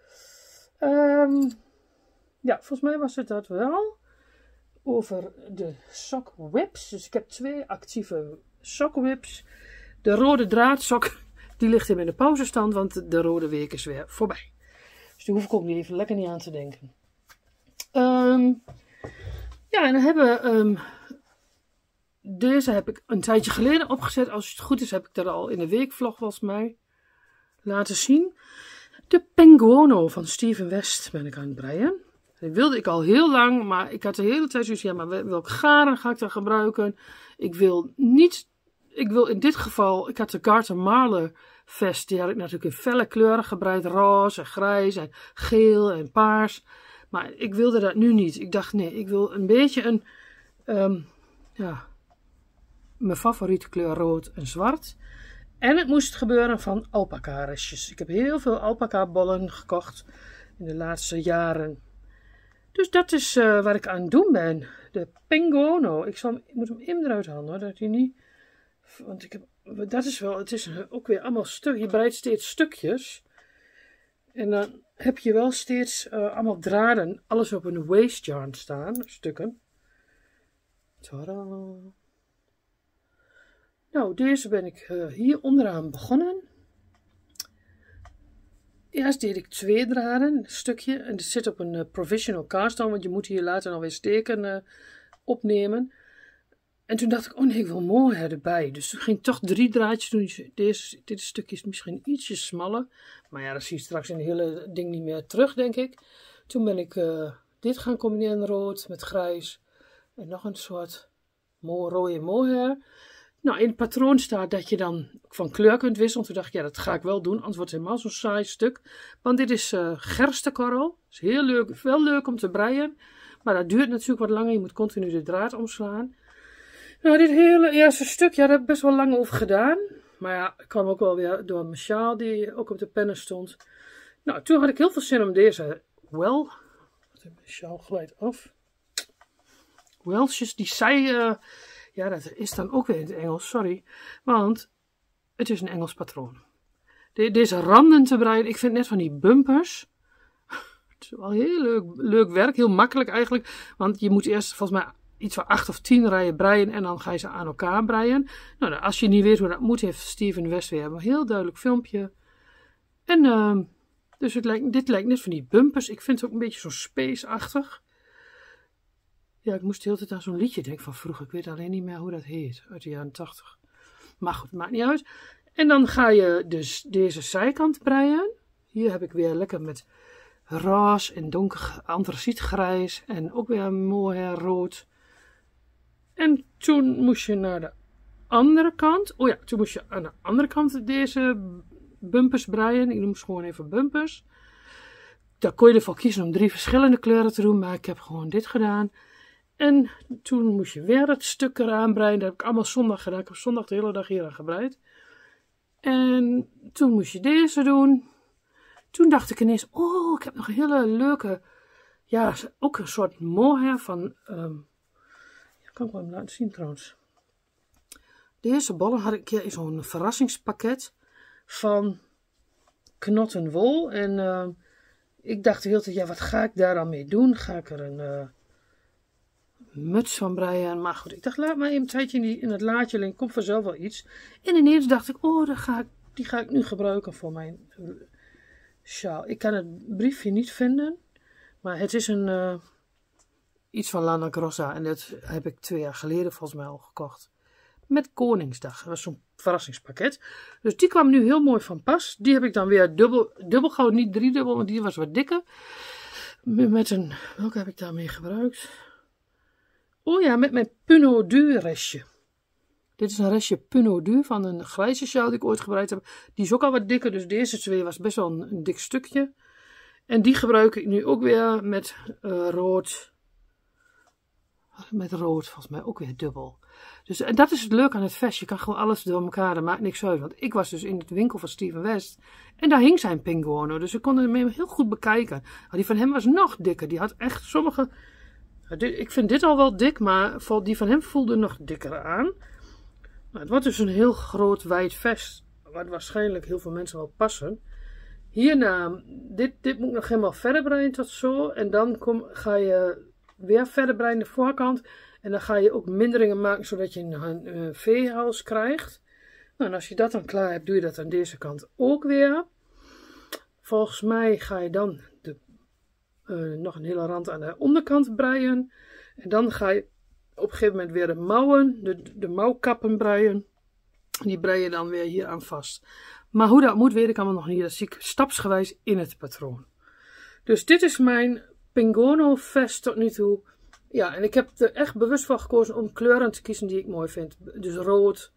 Ja, volgens mij was het dat wel. Over de sokwips. Dus ik heb 2 actieve sokwips. De rode draadsok, die ligt in de pauzestand, want de rode week is weer voorbij. Dus die hoef ik ook niet even lekker niet aan te denken. Ja, en dan hebben we... deze heb ik een tijdje geleden opgezet. Als het goed is, heb ik dat al in de weekvlog volgens mij laten zien. De Penguono van Steven West ben ik aan het breien. Die wilde ik al heel lang, maar ik had de hele tijd zoiets, ja, maar welk garen ga ik dan gebruiken? Ik wil in dit geval, ik had de Garter Marler vest, die had ik natuurlijk in felle kleuren gebreid, roze en grijs en geel en paars. Maar ik wilde dat nu niet. Ik dacht, nee, ik wil een beetje mijn favoriete kleur rood en zwart. En het moest gebeuren van alpaca restjes. Ik heb heel veel alpaca bollen gekocht in de laatste jaren. Dus dat is waar ik aan het doen ben. De Penguono. Ik moet hem even eruit halen hoor. Dat hij niet... Want dat is wel... Het is ook weer allemaal stuk. Je breidt steeds stukjes. En dan heb je wel steeds allemaal draden. Alles op een waste yarn staan. Stukken. Tadaa. Nou, deze ben ik hier onderaan begonnen. Eerst deed ik 2 draden, een stukje. En dit zit op een provisional cast on, want je moet hier later nog weer steken opnemen. En toen dacht ik, oh nee, ik wil mohair erbij. Dus toen ging ik toch 3 draadjes doen. Dit stukje is misschien ietsje smaller. Maar ja, dat zie je straks in het hele ding niet meer terug, denk ik. Toen ben ik dit gaan combineren, rood met grijs. En nog een soort rode mohair. Nou, in het patroon staat dat je dan van kleur kunt wisselen. Toen dacht ik, ja, dat ga ik wel doen. Anders wordt het helemaal zo'n saai stuk. Want dit is gerstekorrel. Dat is heel leuk, wel leuk om te breien. Maar dat duurt natuurlijk wat langer. Je moet continu de draad omslaan. Nou, dit hele eerste stuk, ja, daar heb ik best wel lang over gedaan. Maar ja, ik kwam ook wel weer door mijn sjaal die ook op de pennen stond. Nou, toen had ik heel veel zin om deze mijn sjaal glijdt af. Welsjes, die zij, ja, dat is dan ook weer in het Engels, sorry. Want het is een Engels patroon. Deze randen te breien, ik vind net van die bumpers. Het is wel heel leuk werk, heel makkelijk eigenlijk. Want je moet eerst volgens mij iets van 8 of 10 rijen breien en dan ga je ze aan elkaar breien. Nou, als je niet weet hoe dat moet, heeft Steven West weer een heel duidelijk filmpje. En dus dit lijkt net van die bumpers. Ik vind het ook een beetje zo space-achtig. Ja, ik moest de hele tijd aan zo'n liedje denken van vroeger. Ik weet alleen niet meer hoe dat heet, uit de jaren 80. Maar goed, maakt niet uit. En dan ga je dus deze zijkant breien. Hier heb ik weer lekker met roze en donker antracietgrijs en ook weer mohair rood. En toen moest je naar de andere kant. Oh ja, toen moest je aan de andere kant deze bumpers breien. Ik noem ze gewoon even bumpers. Daar kon je ervoor kiezen om 3 verschillende kleuren te doen, maar ik heb gewoon dit gedaan. En toen moest je weer dat stuk eraan breien. Dat heb ik allemaal zondag gedaan. Ik heb zondag de hele dag hier aan gebreid. En toen moest je deze doen. Toen dacht ik ineens, oh, ik heb nog een hele leuke, ja, ook een soort mohair van, kan ik wel hem laten zien trouwens. Deze bollen had ik een keer in zo'n verrassingspakket van knotten wol. En ik dacht de hele tijd, ja, wat ga ik daar dan mee doen? Ga ik er een muts van breien? Maar goed, ik dacht, laat maar even een tijdje in het laadje liggen, komt vanzelf wel iets. En ineens dacht ik, oh, die ga ik nu gebruiken voor mijn sjaal. Ik kan het briefje niet vinden, maar het is iets van Lana Grossa en dat heb ik 2 jaar geleden volgens mij al gekocht. Met Koningsdag, dat was zo'n verrassingspakket. Dus die kwam nu heel mooi van pas. Die heb ik dan weer dubbel goud, niet 3-dubbel, want die was wat dikker. Welke heb ik daarmee gebruikt? Oh ja, met mijn Punot Du restje. Dit is een restje Punot Du van een grijze sjaal die ik ooit gebruikt heb. Die is ook al wat dikker, dus deze 2 was best wel een dik stukje. En die gebruik ik nu ook weer met rood. Met rood, volgens mij ook weer dubbel. Dus en dat is het leuke aan het vest. Je kan gewoon alles door elkaar, dat maakt niks uit. Want ik was dus in het winkel van Steven West. En daar hing zijn pinguono. Dus we konden hem heel goed bekijken. Maar die van hem was nog dikker. Die had echt sommige. Ik vind dit al wel dik, maar die van hem voelde nog dikker aan. Maar het wordt dus een heel groot, wijd vest. Wat waarschijnlijk heel veel mensen wel passen. Hierna, dit moet ik nog helemaal verder breien tot zo. En dan ga je weer verder breien de voorkant. En dan ga je ook minderingen maken, zodat je een V-hals krijgt. Nou, en als je dat dan klaar hebt, doe je dat aan deze kant ook weer. Volgens mij ga je dan nog een hele rand aan de onderkant breien. En dan ga je op een gegeven moment weer de mouwen, de mouwkappen breien. Die brei je dan weer hier aan vast. Maar hoe dat moet, weet ik allemaal nog niet. Dat zie ik stapsgewijs in het patroon. Dus dit is mijn Pingono vest tot nu toe. Ja, en ik heb er echt bewust voor gekozen om kleuren te kiezen die ik mooi vind. Dus rood,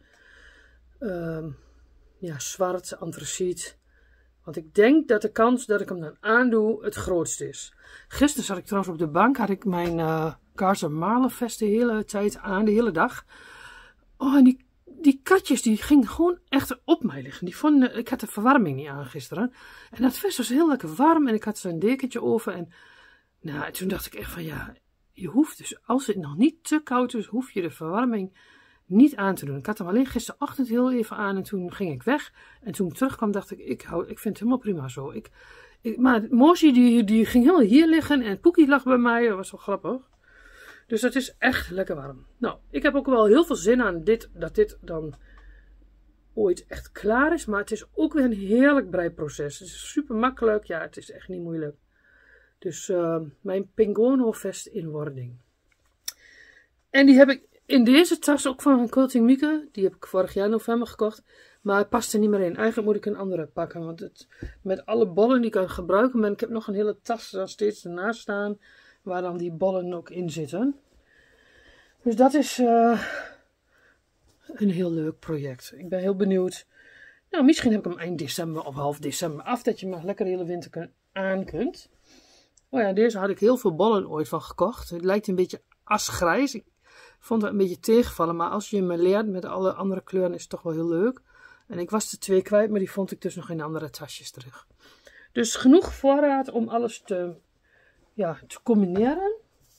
zwart, antraciet. Want ik denk dat de kans dat ik hem dan aandoe het grootst is. Gisteren zat ik trouwens op de bank, had ik mijn Garza Marlen vest de hele tijd aan, de hele dag. Oh, en die katjes die gingen gewoon echt op mij liggen. Ik had de verwarming niet aan gisteren. En dat vest was heel lekker warm en ik had zo'n dekentje over. En toen dacht ik echt van ja, je hoeft dus, als het nog niet te koud is, hoef je de verwarming niet aan te doen. Ik had hem alleen gisterochtend heel even aan en toen ging ik weg. En toen ik terugkwam dacht ik vind het helemaal prima zo. Maar Moshi die ging helemaal hier liggen en Poekie lag bij mij. Dat was wel grappig. Dus dat is echt lekker warm. Nou, ik heb ook wel heel veel zin aan dat dit dan ooit echt klaar is. Maar het is ook weer een heerlijk breiproces. Het is super makkelijk. Ja, het is echt niet moeilijk. Dus mijn Pingono vest in wording. En die heb ik in deze tas ook van Quilting Mieke. Die heb ik vorig jaar november gekocht. Maar het past er niet meer in. Eigenlijk moet ik een andere pakken. Want met alle bollen die ik aan het gebruiken ben. Ik heb nog een hele tas daar steeds ernaast staan. Waar dan die bollen ook in zitten. Dus dat is een heel leuk project. Ik ben heel benieuwd. Nou, misschien heb ik hem eind december of half december af. Dat je hem lekker de hele winter aan kunt. Oh ja, deze had ik heel veel bollen ooit van gekocht. Het lijkt een beetje asgrijs. Ik vond het een beetje tegenvallen. Maar als je me leert met alle andere kleuren is het toch wel heel leuk. En ik was er 2 kwijt. Maar die vond ik dus nog in andere tasjes terug. Dus genoeg voorraad om alles te combineren.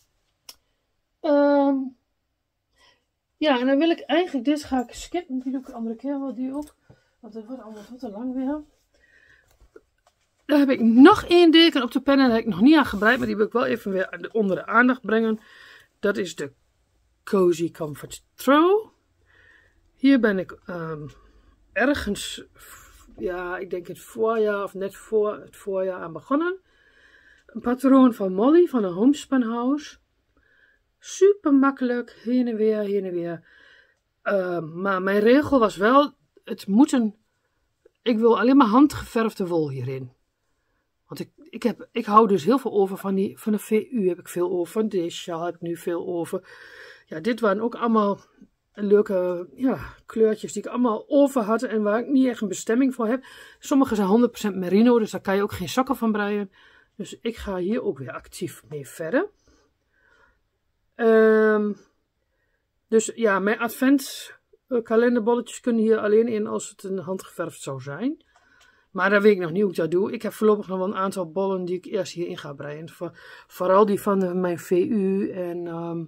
Ja, en dan wil ik eigenlijk, dit ga ik skippen. Die doe ik de andere keer wel, die ook. Want het wordt allemaal veel te lang weer. Dan heb ik nog 1 deken op de pen. En daar heb ik nog niet aan gebreid. Maar die wil ik wel even weer onder de aandacht brengen. Dat is de Cozy Comfort Throw. Hier ben ik ergens, ja, ik denk het voorjaar of net voor het voorjaar aan begonnen. Een patroon van Molly van een Homespun House. Super makkelijk, heen en weer, heen en weer. Maar mijn regel was wel, ik wil alleen maar handgeverfde wol hierin. Want ik hou dus heel veel over van de VU heb ik veel over, van deze sjaal heb ik nu veel over. Ja, dit waren ook allemaal leuke kleurtjes die ik allemaal over had en waar ik niet echt een bestemming voor heb. Sommige zijn 100% merino, dus daar kan je ook geen sokken van breien. Dus ik ga hier ook weer actief mee verder. Dus ja, mijn adventkalenderbolletjes kunnen hier alleen in als het een handgeverfd zou zijn. Maar daar weet ik nog niet hoe ik dat doe. Ik heb voorlopig nog wel een aantal bollen die ik eerst hierin ga breien. Vooral die van mijn VU en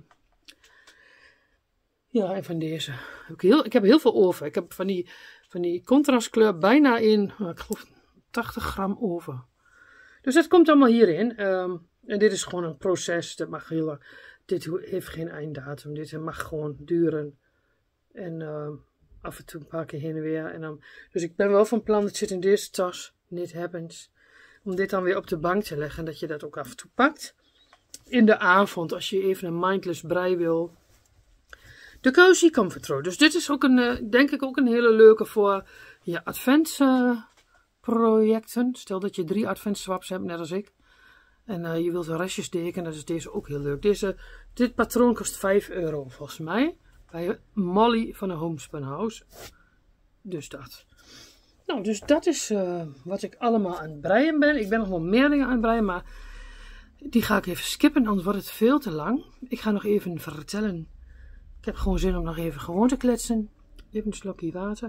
en van deze. Ik heb heel veel over. Ik heb van die contrastkleur bijna in, ik geloof 80 gram over. Dus dat komt allemaal hierin. En dit is gewoon een proces. Dat mag heel lang. Dit heeft geen einddatum. Dit mag gewoon duren. En af en toe een paar keer heen en weer. En dan, dus ik ben wel van plan, het zit in deze tas. Knit Happens. Om dit dan weer op de bank te leggen. En dat je dat ook af en toe pakt. In de avond. Als je even een mindless brei wil. De Cozy Comfort Throw. Dus dit is ook denk ik ook een hele leuke voor je adventsprojecten. Stel dat je 3 adventswaps hebt, net als ik. En je wilt een restjesdeken, dan is deze ook heel leuk. Dit patroon kost €5 volgens mij. Bij Molly van de Homespun House. Dus dat. Nou, dus dat is wat ik allemaal aan het breien ben. Ik ben nog wel meer dingen aan het breien, maar die ga ik even skippen, anders wordt het veel te lang. Ik ga nog even vertellen. Ik heb gewoon zin om nog even gewoon te kletsen. Even een slokje water.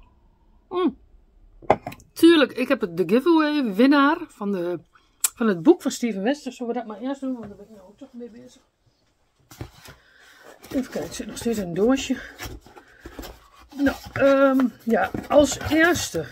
Tuurlijk, ik heb de giveaway winnaar van het boek van Steven Wester. Zullen we dat maar eerst doen, want daar ben ik nou ook toch mee bezig. Even kijken, er zit nog steeds een doosje. Nou, als eerste.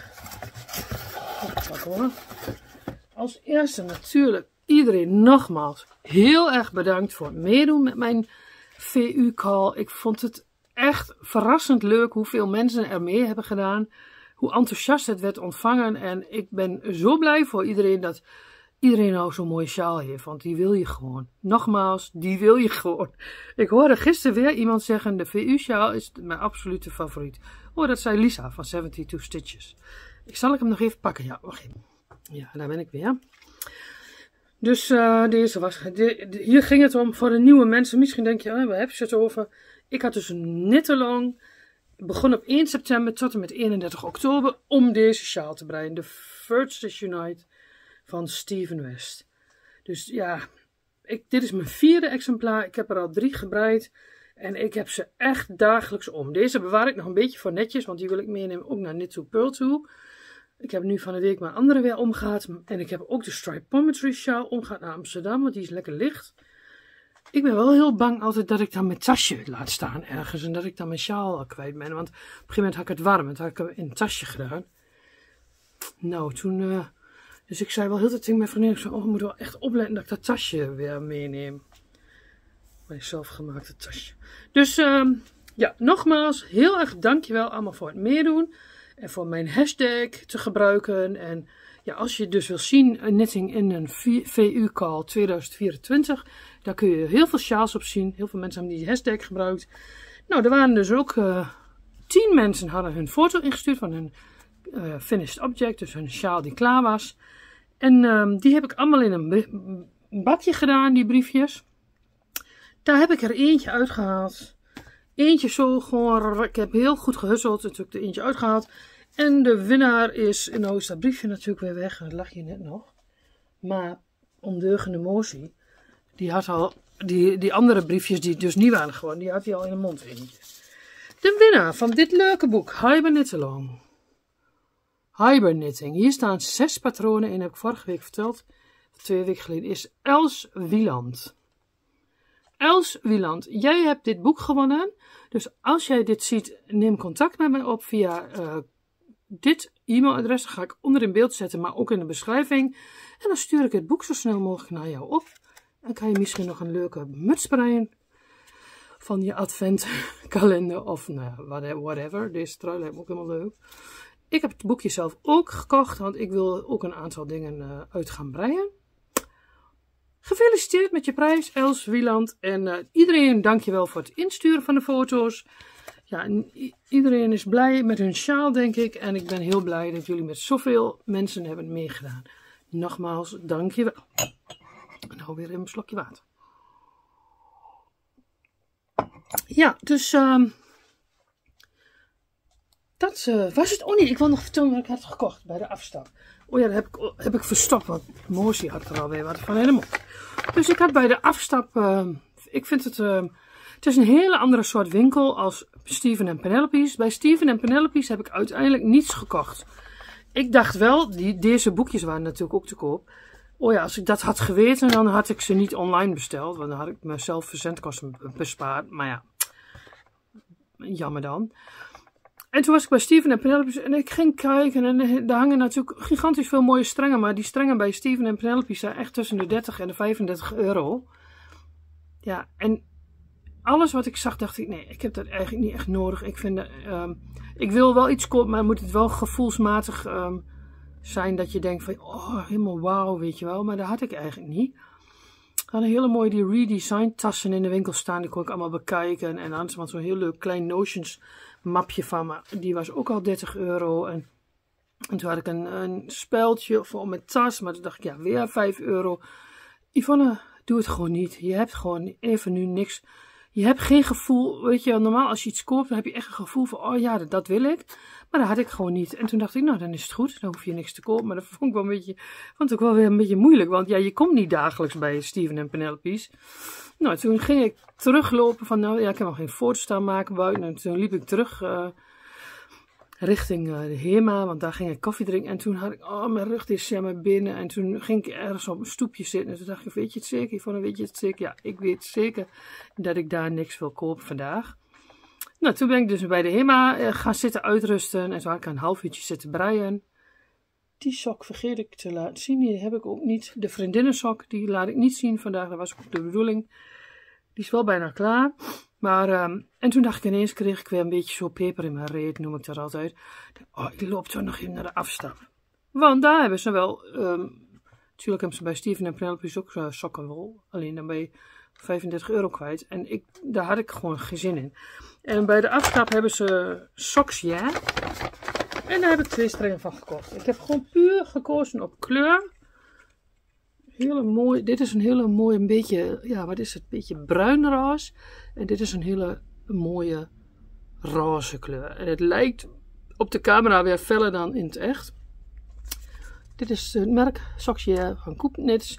Als eerste natuurlijk iedereen nogmaals heel erg bedankt voor het meedoen met mijn VU-call. Ik vond het echt verrassend leuk hoeveel mensen er mee hebben gedaan. Hoe enthousiast het werd ontvangen. En ik ben zo blij voor iedereen dat iedereen nou zo'n mooie sjaal heeft. Want die wil je gewoon. Nogmaals, die wil je gewoon. Ik hoorde gisteren weer iemand zeggen, de VU-sjaal is mijn absolute favoriet. Oh, dat zei Lisa van 72 Stitches. Zal ik hem nog even pakken? Ja, wacht even. Ja, daar ben ik weer. Dus deze was. Hier ging het om voor de nieuwe mensen. Misschien denk je, waar heb je het over? Ik had dus een knit-along. Begon op 1 september tot en met 31 oktober om deze sjaal te breien. De First Unite van Steven West. Dus ja, dit is mijn 4e exemplaar. Ik heb er al 3 gebreid. En ik heb ze echt dagelijks om. Deze bewaar ik nog een beetje voor netjes. Want die wil ik meenemen ook naar Knit to Purl toe. Ik heb nu van de week mijn andere weer omgehaald. En ik heb ook de Stripometry sjaal omgehaald naar Amsterdam. Want die is lekker licht. Ik ben wel heel bang altijd dat ik dan mijn tasje laat staan ergens. En dat ik dan mijn sjaal al kwijt ben. Want op een gegeven moment had ik het warm. En toen had ik hem in een tasje gedaan. Nou, toen... dus ik zei wel heel de tijd tegen mijn vriendin. Ik zei, ik moet wel echt opletten dat ik dat tasje weer meeneem. Mijn zelfgemaakte tasje. Dus nogmaals, heel erg dankjewel allemaal voor het meedoen. En voor mijn hashtag te gebruiken. En Ja, als je dus wil zien, een knitting in een VU-call 2024, daar kun je heel veel sjaals op zien. Heel veel mensen hebben die hashtag gebruikt. Nou, er waren dus ook 10 mensen hadden hun foto ingestuurd van hun finished object, dus hun sjaal die klaar was. En die heb ik allemaal in een bakje gedaan, die briefjes. Daar heb ik er eentje uitgehaald. Eentje zo gewoon, ik heb heel goed gehusseld, natuurlijk er eentje uitgehaald. En de winnaar is, nou is dat briefje natuurlijk weer weg, dat lag hier net nog. Maar ondeugende Mozi, die had al, die andere briefjes die dus niet waren gewoon, die had hij al in de mond eentje. De winnaar van dit leuke boek, Hibernitting. Hibernitting. Hier staan 6 patronen in, heb ik vorige week verteld, 2 weken geleden, is Els Wieland. Els Wieland, jij hebt dit boek gewonnen, dus als jij dit ziet, neem contact met mij op via dit e-mailadres. Dat ga ik onder in beeld zetten, maar ook in de beschrijving. En dan stuur ik het boek zo snel mogelijk naar jou op. En kan je misschien nog een leuke muts breien van je adventkalender of nou, whatever. Deze trui lijkt me ook helemaal leuk. Ik heb het boekje zelf ook gekocht, want ik wil ook een aantal dingen uit gaan breien. Gefeliciteerd met je prijs, Els Wieland. En iedereen dankjewel voor het insturen van de foto's. Ja, en iedereen is blij met hun sjaal, denk ik. En ik ben heel blij dat jullie met zoveel mensen hebben meegedaan. Nogmaals, dankjewel. En nou weer even een slokje water. Ja, dus dat was het. Oh nee, ik wil nog vertellen wat ik had gekocht bij de afstap. Oh ja, dat heb ik verstopt, want Mozi had er alweer wat van helemaal. Dus ik had bij de afstap, ik vind het, het is een hele andere soort winkel als Stephen & Penelope's. Bij Stephen & Penelope's heb ik uiteindelijk niets gekocht. Ik dacht wel, deze boekjes waren natuurlijk ook te koop. Oh ja, als ik dat had geweten, dan had ik ze niet online besteld. Want dan had ik mezelf verzendkosten bespaard. Maar ja, jammer dan. En toen was ik bij Stephen & Penelope's en ik ging kijken. En daar hangen natuurlijk gigantisch veel mooie strengen. Maar die strengen bij Stephen & Penelope's zijn echt tussen de 30 en de 35 euro. Ja, en alles wat ik zag, dacht ik, nee, ik heb dat eigenlijk niet echt nodig. Ik vind, ik wil wel iets kopen, maar moet het wel gevoelsmatig zijn dat je denkt van, oh, helemaal wauw, weet je wel. Maar dat had ik eigenlijk niet. Ik had een hele mooie die redesigned tassen in de winkel staan. Die kon ik allemaal bekijken. En anders was zo'n heel leuk klein Notions mapje van me. Die was ook al 30 euro. En toen had ik een speldje voor mijn tas. Maar toen dacht ik, ja, weer 5 euro. Yvonne, doe het gewoon niet. Je hebt gewoon even nu niks. Je hebt geen gevoel, weet je, normaal als je iets koopt, dan heb je echt een gevoel van, oh ja, dat wil ik. Maar dat had ik gewoon niet. En toen dacht ik, nou, dan is het goed, dan hoef je niks te kopen. Maar dat vond ik wel een beetje, ook wel weer een beetje moeilijk, want ja, je komt niet dagelijks bij Stephen & Penelope's. Nou, toen ging ik teruglopen van, nou ja, ik heb nog geen foto's staan maken buiten. En toen liep ik terug richting de Hema, want daar ging ik koffie drinken. En toen had ik, oh, mijn rug is helemaal binnen. En toen ging ik ergens op een stoepje zitten. En toen dacht ik, weet je het zeker? Yvonne, weet je het zeker? Ja, ik weet zeker dat ik daar niks wil kopen vandaag. Nou, toen ben ik dus bij de Hema gaan zitten uitrusten. En toen had ik een half uurtje zitten breien. Die sok vergeet ik te laten zien. Die heb ik ook niet. De vriendinnensok, die laat ik niet zien vandaag. Dat was ook de bedoeling. Die is wel bijna klaar. Maar, en toen dacht ik ineens, kreeg ik weer een beetje zo peper in mijn reet, noem ik dat altijd. Oh, ik loop toch nog even naar de afstap. Want daar hebben ze wel, natuurlijk hebben ze bij Stephen & Penelope's ook sokken wel. Alleen dan ben je 35 euro kwijt. En daar had ik gewoon geen zin in. En bij de afstap hebben ze socks, ja. En daar heb ik 2 strengen van gekocht. Ik heb gewoon puur gekozen op kleur. Hele mooi, dit is een hele mooie, een beetje, ja, wat is het, een beetje bruin roze. En dit is een hele mooie roze kleur. En het lijkt op de camera weer feller dan in het echt. Dit is het merk Soxier van Coopknits.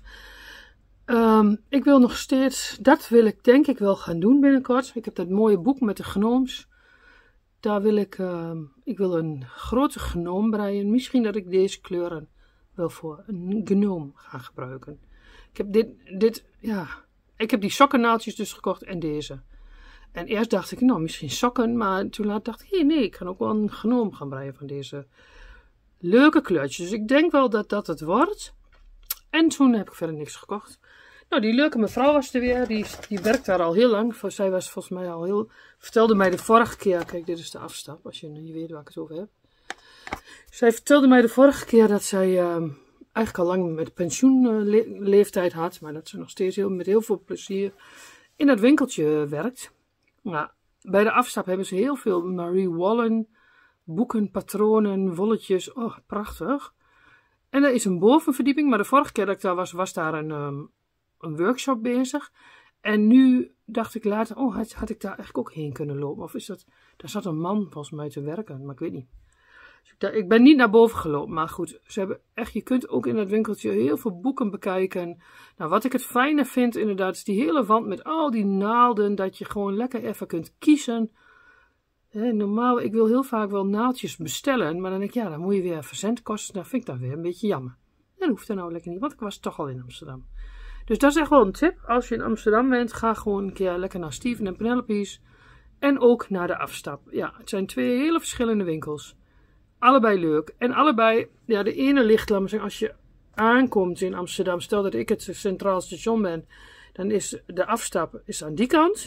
Ik wil nog steeds, dat wil ik denk ik wel gaan doen binnenkort. Ik heb dat mooie boek met de gnomes. Daar wil ik wil een grote gnoom breien. Misschien dat ik deze kleuren wel voor een gnome gaan gebruiken. Ik heb ik heb die sokkennaaltjes dus gekocht en deze. En eerst dacht ik, nou misschien sokken, maar toen dacht ik, nee, ik kan ook wel een gnome gaan breien van deze leuke kleurtjes. Dus ik denk wel dat dat het wordt. En toen heb ik verder niks gekocht. Nou, die leuke mevrouw was er weer, die werkt daar al heel lang. Zij was volgens mij al vertelde mij de vorige keer, kijk, dit is de afstap, als je weet waar ik het over heb. Zij vertelde mij de vorige keer dat zij eigenlijk al lang met pensioenleeftijd had. Maar dat ze nog steeds met heel veel plezier in dat winkeltje werkt. Nou, bij de afstap hebben ze heel veel Marie Wallen boeken, patronen, wolletjes. Oh, prachtig. En er is een bovenverdieping, maar de vorige keer dat ik daar was daar een workshop bezig. En nu dacht ik later, oh, had ik daar eigenlijk ook heen kunnen lopen? Of is dat, daar zat een man volgens mij te werken, maar ik weet niet. Dus ik ben niet naar boven gelopen, maar goed, ze hebben echt, je kunt ook in het winkeltje heel veel boeken bekijken. Nou, wat ik het fijne vind inderdaad, is die hele wand met al die naalden, dat je gewoon lekker even kunt kiezen. Normaal, ik wil heel vaak wel naaldjes bestellen, maar dan denk ik, ja, dan moet je weer verzendkosten. Dat vind ik dan weer een beetje jammer. Dat hoeft er nou lekker niet, want ik was toch al in Amsterdam. Dus dat is echt wel een tip. Als je in Amsterdam bent, ga gewoon een keer lekker naar Steven en Penelope's. En ook naar de afstap. Ja, het zijn twee hele verschillende winkels. Allebei leuk. En allebei, ja, de ene ligt, laat maar zeggen, als je aankomt in Amsterdam. Stel dat ik het Centraal Station ben, dan is de afstap aan die kant.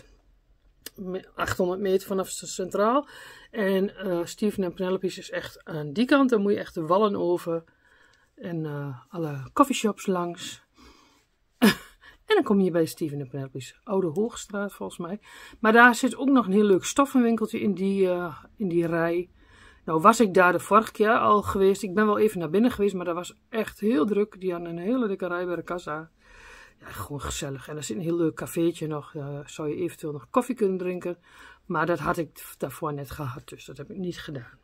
800 meter vanaf het Centraal. En Steven en Penelope's is echt aan die kant. Dan moet je echt de wallen over. En alle coffeeshops langs. En dan kom je bij Steven en Penelope's Oude Hoogstraat volgens mij. Maar daar zit ook nog een heel leuk stoffenwinkeltje in die rij. Nou was ik daar de vorige keer al geweest. Ik ben wel even naar binnen geweest, maar dat was echt heel druk. Die hadden een hele dikke rij bij de kassa. Ja, gewoon gezellig. En er zit een heel leuk cafeetje nog. Zou je eventueel nog koffie kunnen drinken. Maar dat had ik daarvoor net gehad, dus dat heb ik niet gedaan.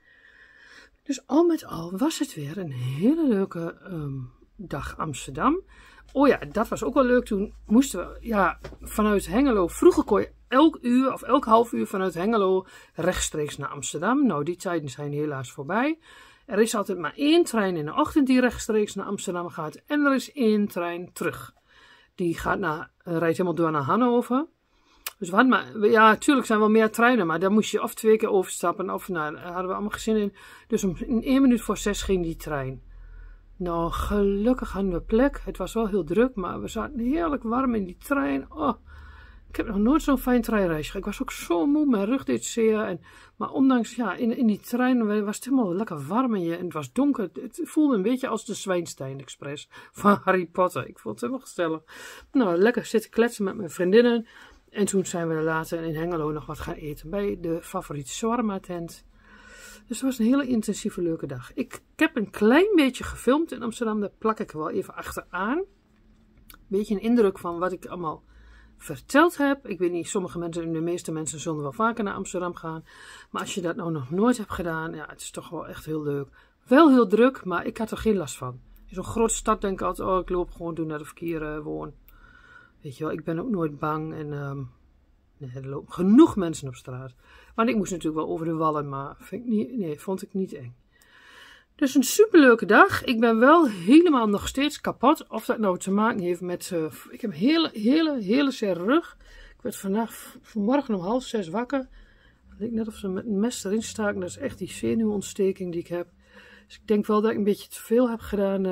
Dus al met al was het weer een hele leuke dag Amsterdam. Oh ja, dat was ook wel leuk. Toen moesten we, ja, vanuit Hengelo. Vroeger kon je elk uur of elk half uur vanuit Hengelo rechtstreeks naar Amsterdam. Nou, die tijden zijn helaas voorbij. Er is altijd maar 1 trein in de ochtend die rechtstreeks naar Amsterdam gaat. En er is 1 trein terug. Die rijdt helemaal door naar Hannover. Dus we hadden maar, ja, natuurlijk zijn wel meer treinen, maar daar moest je of 2 keer overstappen. Of, nou, daar hadden we allemaal geen zin in. Dus om 1 minuut voor 6 ging die trein. Nou, gelukkig hadden we plek. Het was wel heel druk, maar we zaten heerlijk warm in die trein. Oh, ik heb nog nooit zo'n fijn treinreisje gehad. Ik was ook zo moe, mijn rug deed zeer. Maar ondanks, ja, in die trein was het helemaal lekker warm en het was donker. Het voelde een beetje als de Zwijnstein Express van Harry Potter. Ik vond het helemaal gezellig. Nou, lekker zitten kletsen met mijn vriendinnen. En toen zijn we later in Hengelo nog wat gaan eten bij de favoriete shawarma tent. Dus het was een hele intensieve leuke dag. Ik heb een klein beetje gefilmd in Amsterdam. Daar plak ik er wel even achteraan. Een beetje een indruk van wat ik allemaal verteld heb. Ik weet niet, sommige mensen, de meeste mensen zullen wel vaker naar Amsterdam gaan. Maar als je dat nou nog nooit hebt gedaan, ja, het is toch wel echt heel leuk. Wel heel druk, maar ik had er geen last van. In zo'n grote stad denk ik altijd, oh, ik loop gewoon door naar de verkeer woon. Weet je wel, ik ben ook nooit bang en nee, er lopen genoeg mensen op straat. Want ik moest natuurlijk wel over de wallen, maar vond ik niet eng. Dus een superleuke dag. Ik ben wel helemaal nog steeds kapot. Of dat nou te maken heeft met... ik heb een hele zere rug. Ik werd vanmorgen om 5:30 wakker. Het leek net of ze met een mes erin staken. Dat is echt die zenuwontsteking die ik heb. Dus ik denk wel dat ik een beetje te veel heb gedaan.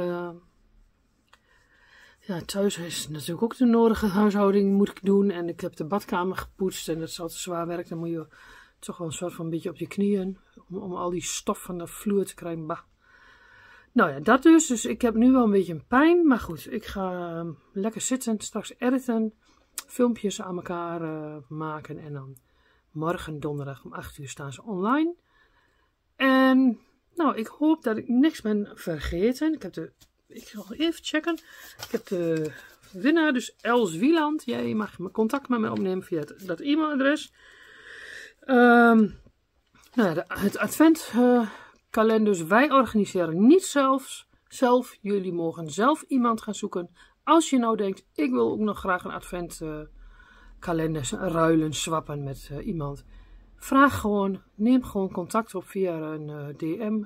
Ja, thuis is natuurlijk ook de nodige huishouding moet ik doen. En ik heb de badkamer gepoetst. En dat is altijd zwaar werk. Dan moet je toch wel een soort van een beetje op je knieën. Om al die stof van de vloer te krijgen. Bah. Nou ja, dat dus. Dus ik heb nu wel een beetje een pijn. Maar goed, ik ga lekker zitten. Straks editen. Filmpjes aan elkaar maken. En dan morgen donderdag om 8 uur staan ze online. En nou, ik hoop dat ik niks ben vergeten. Ik ga nog even checken. Ik heb de winnaar, dus Els Wieland. Jij mag contact met mij opnemen via dat e-mailadres. Nou ja, het adventkalender. Dus wij organiseren niet zelf. Jullie mogen zelf iemand gaan zoeken. Als je nou denkt, ik wil ook nog graag een adventkalender ruilen, swappen met iemand. Neem gewoon contact op via een DM.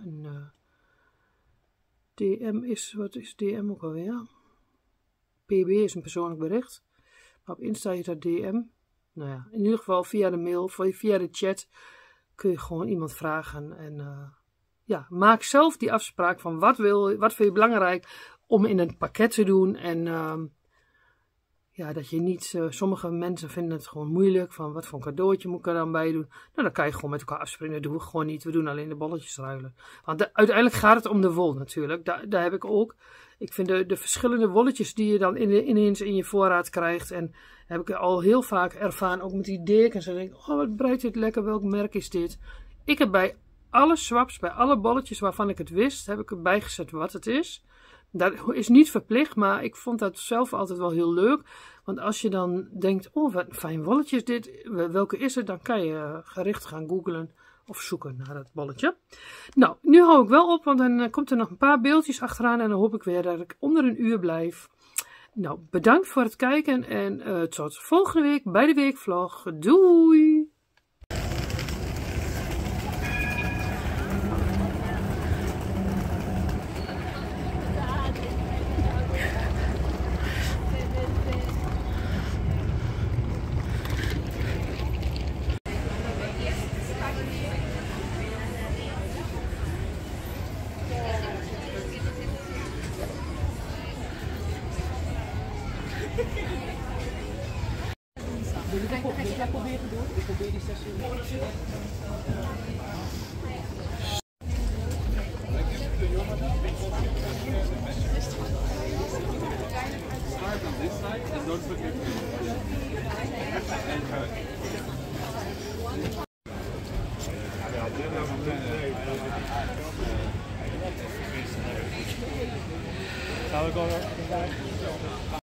DM is, wat is DM ook alweer? PB is een persoonlijk bericht. Maar op Insta heet dat DM. Nou ja, in ieder geval via de mail, via de chat kun je gewoon iemand vragen. En ja, maak zelf die afspraak van wat vind je belangrijk om in een pakket te doen. En ja, dat je niet, sommige mensen vinden het gewoon moeilijk, van wat voor een cadeautje moet ik er dan bij doen. Nou, dan kan je gewoon met elkaar afspreken, dat doen we gewoon niet, we doen alleen de bolletjes ruilen. Want uiteindelijk gaat het om de wol natuurlijk, daar heb ik ook. Ik vind de verschillende wolletjes die je dan ineens in je voorraad krijgt, en heb ik al heel vaak ervaren, ook met die dekens, en dan denk ik, oh wat breidt dit lekker, welk merk is dit? Ik heb bij alle swaps, bij alle bolletjes waarvan ik het wist, heb ik erbij gezet wat het is. Dat is niet verplicht, maar ik vond dat zelf altijd wel heel leuk. Want als je dan denkt, oh wat een fijn bolletje is dit, welke is het? Dan kan je gericht gaan googlen of zoeken naar dat bolletje. Nou, nu hou ik wel op, want dan komt er nog een paar beeldjes achteraan en dan hoop ik weer dat ik onder een uur blijf. Nou, bedankt voor het kijken en tot volgende week bij de weekvlog. Doei! Wil je dat proberen te doen? Ik probeer die sessie. Start on this side and don't forget to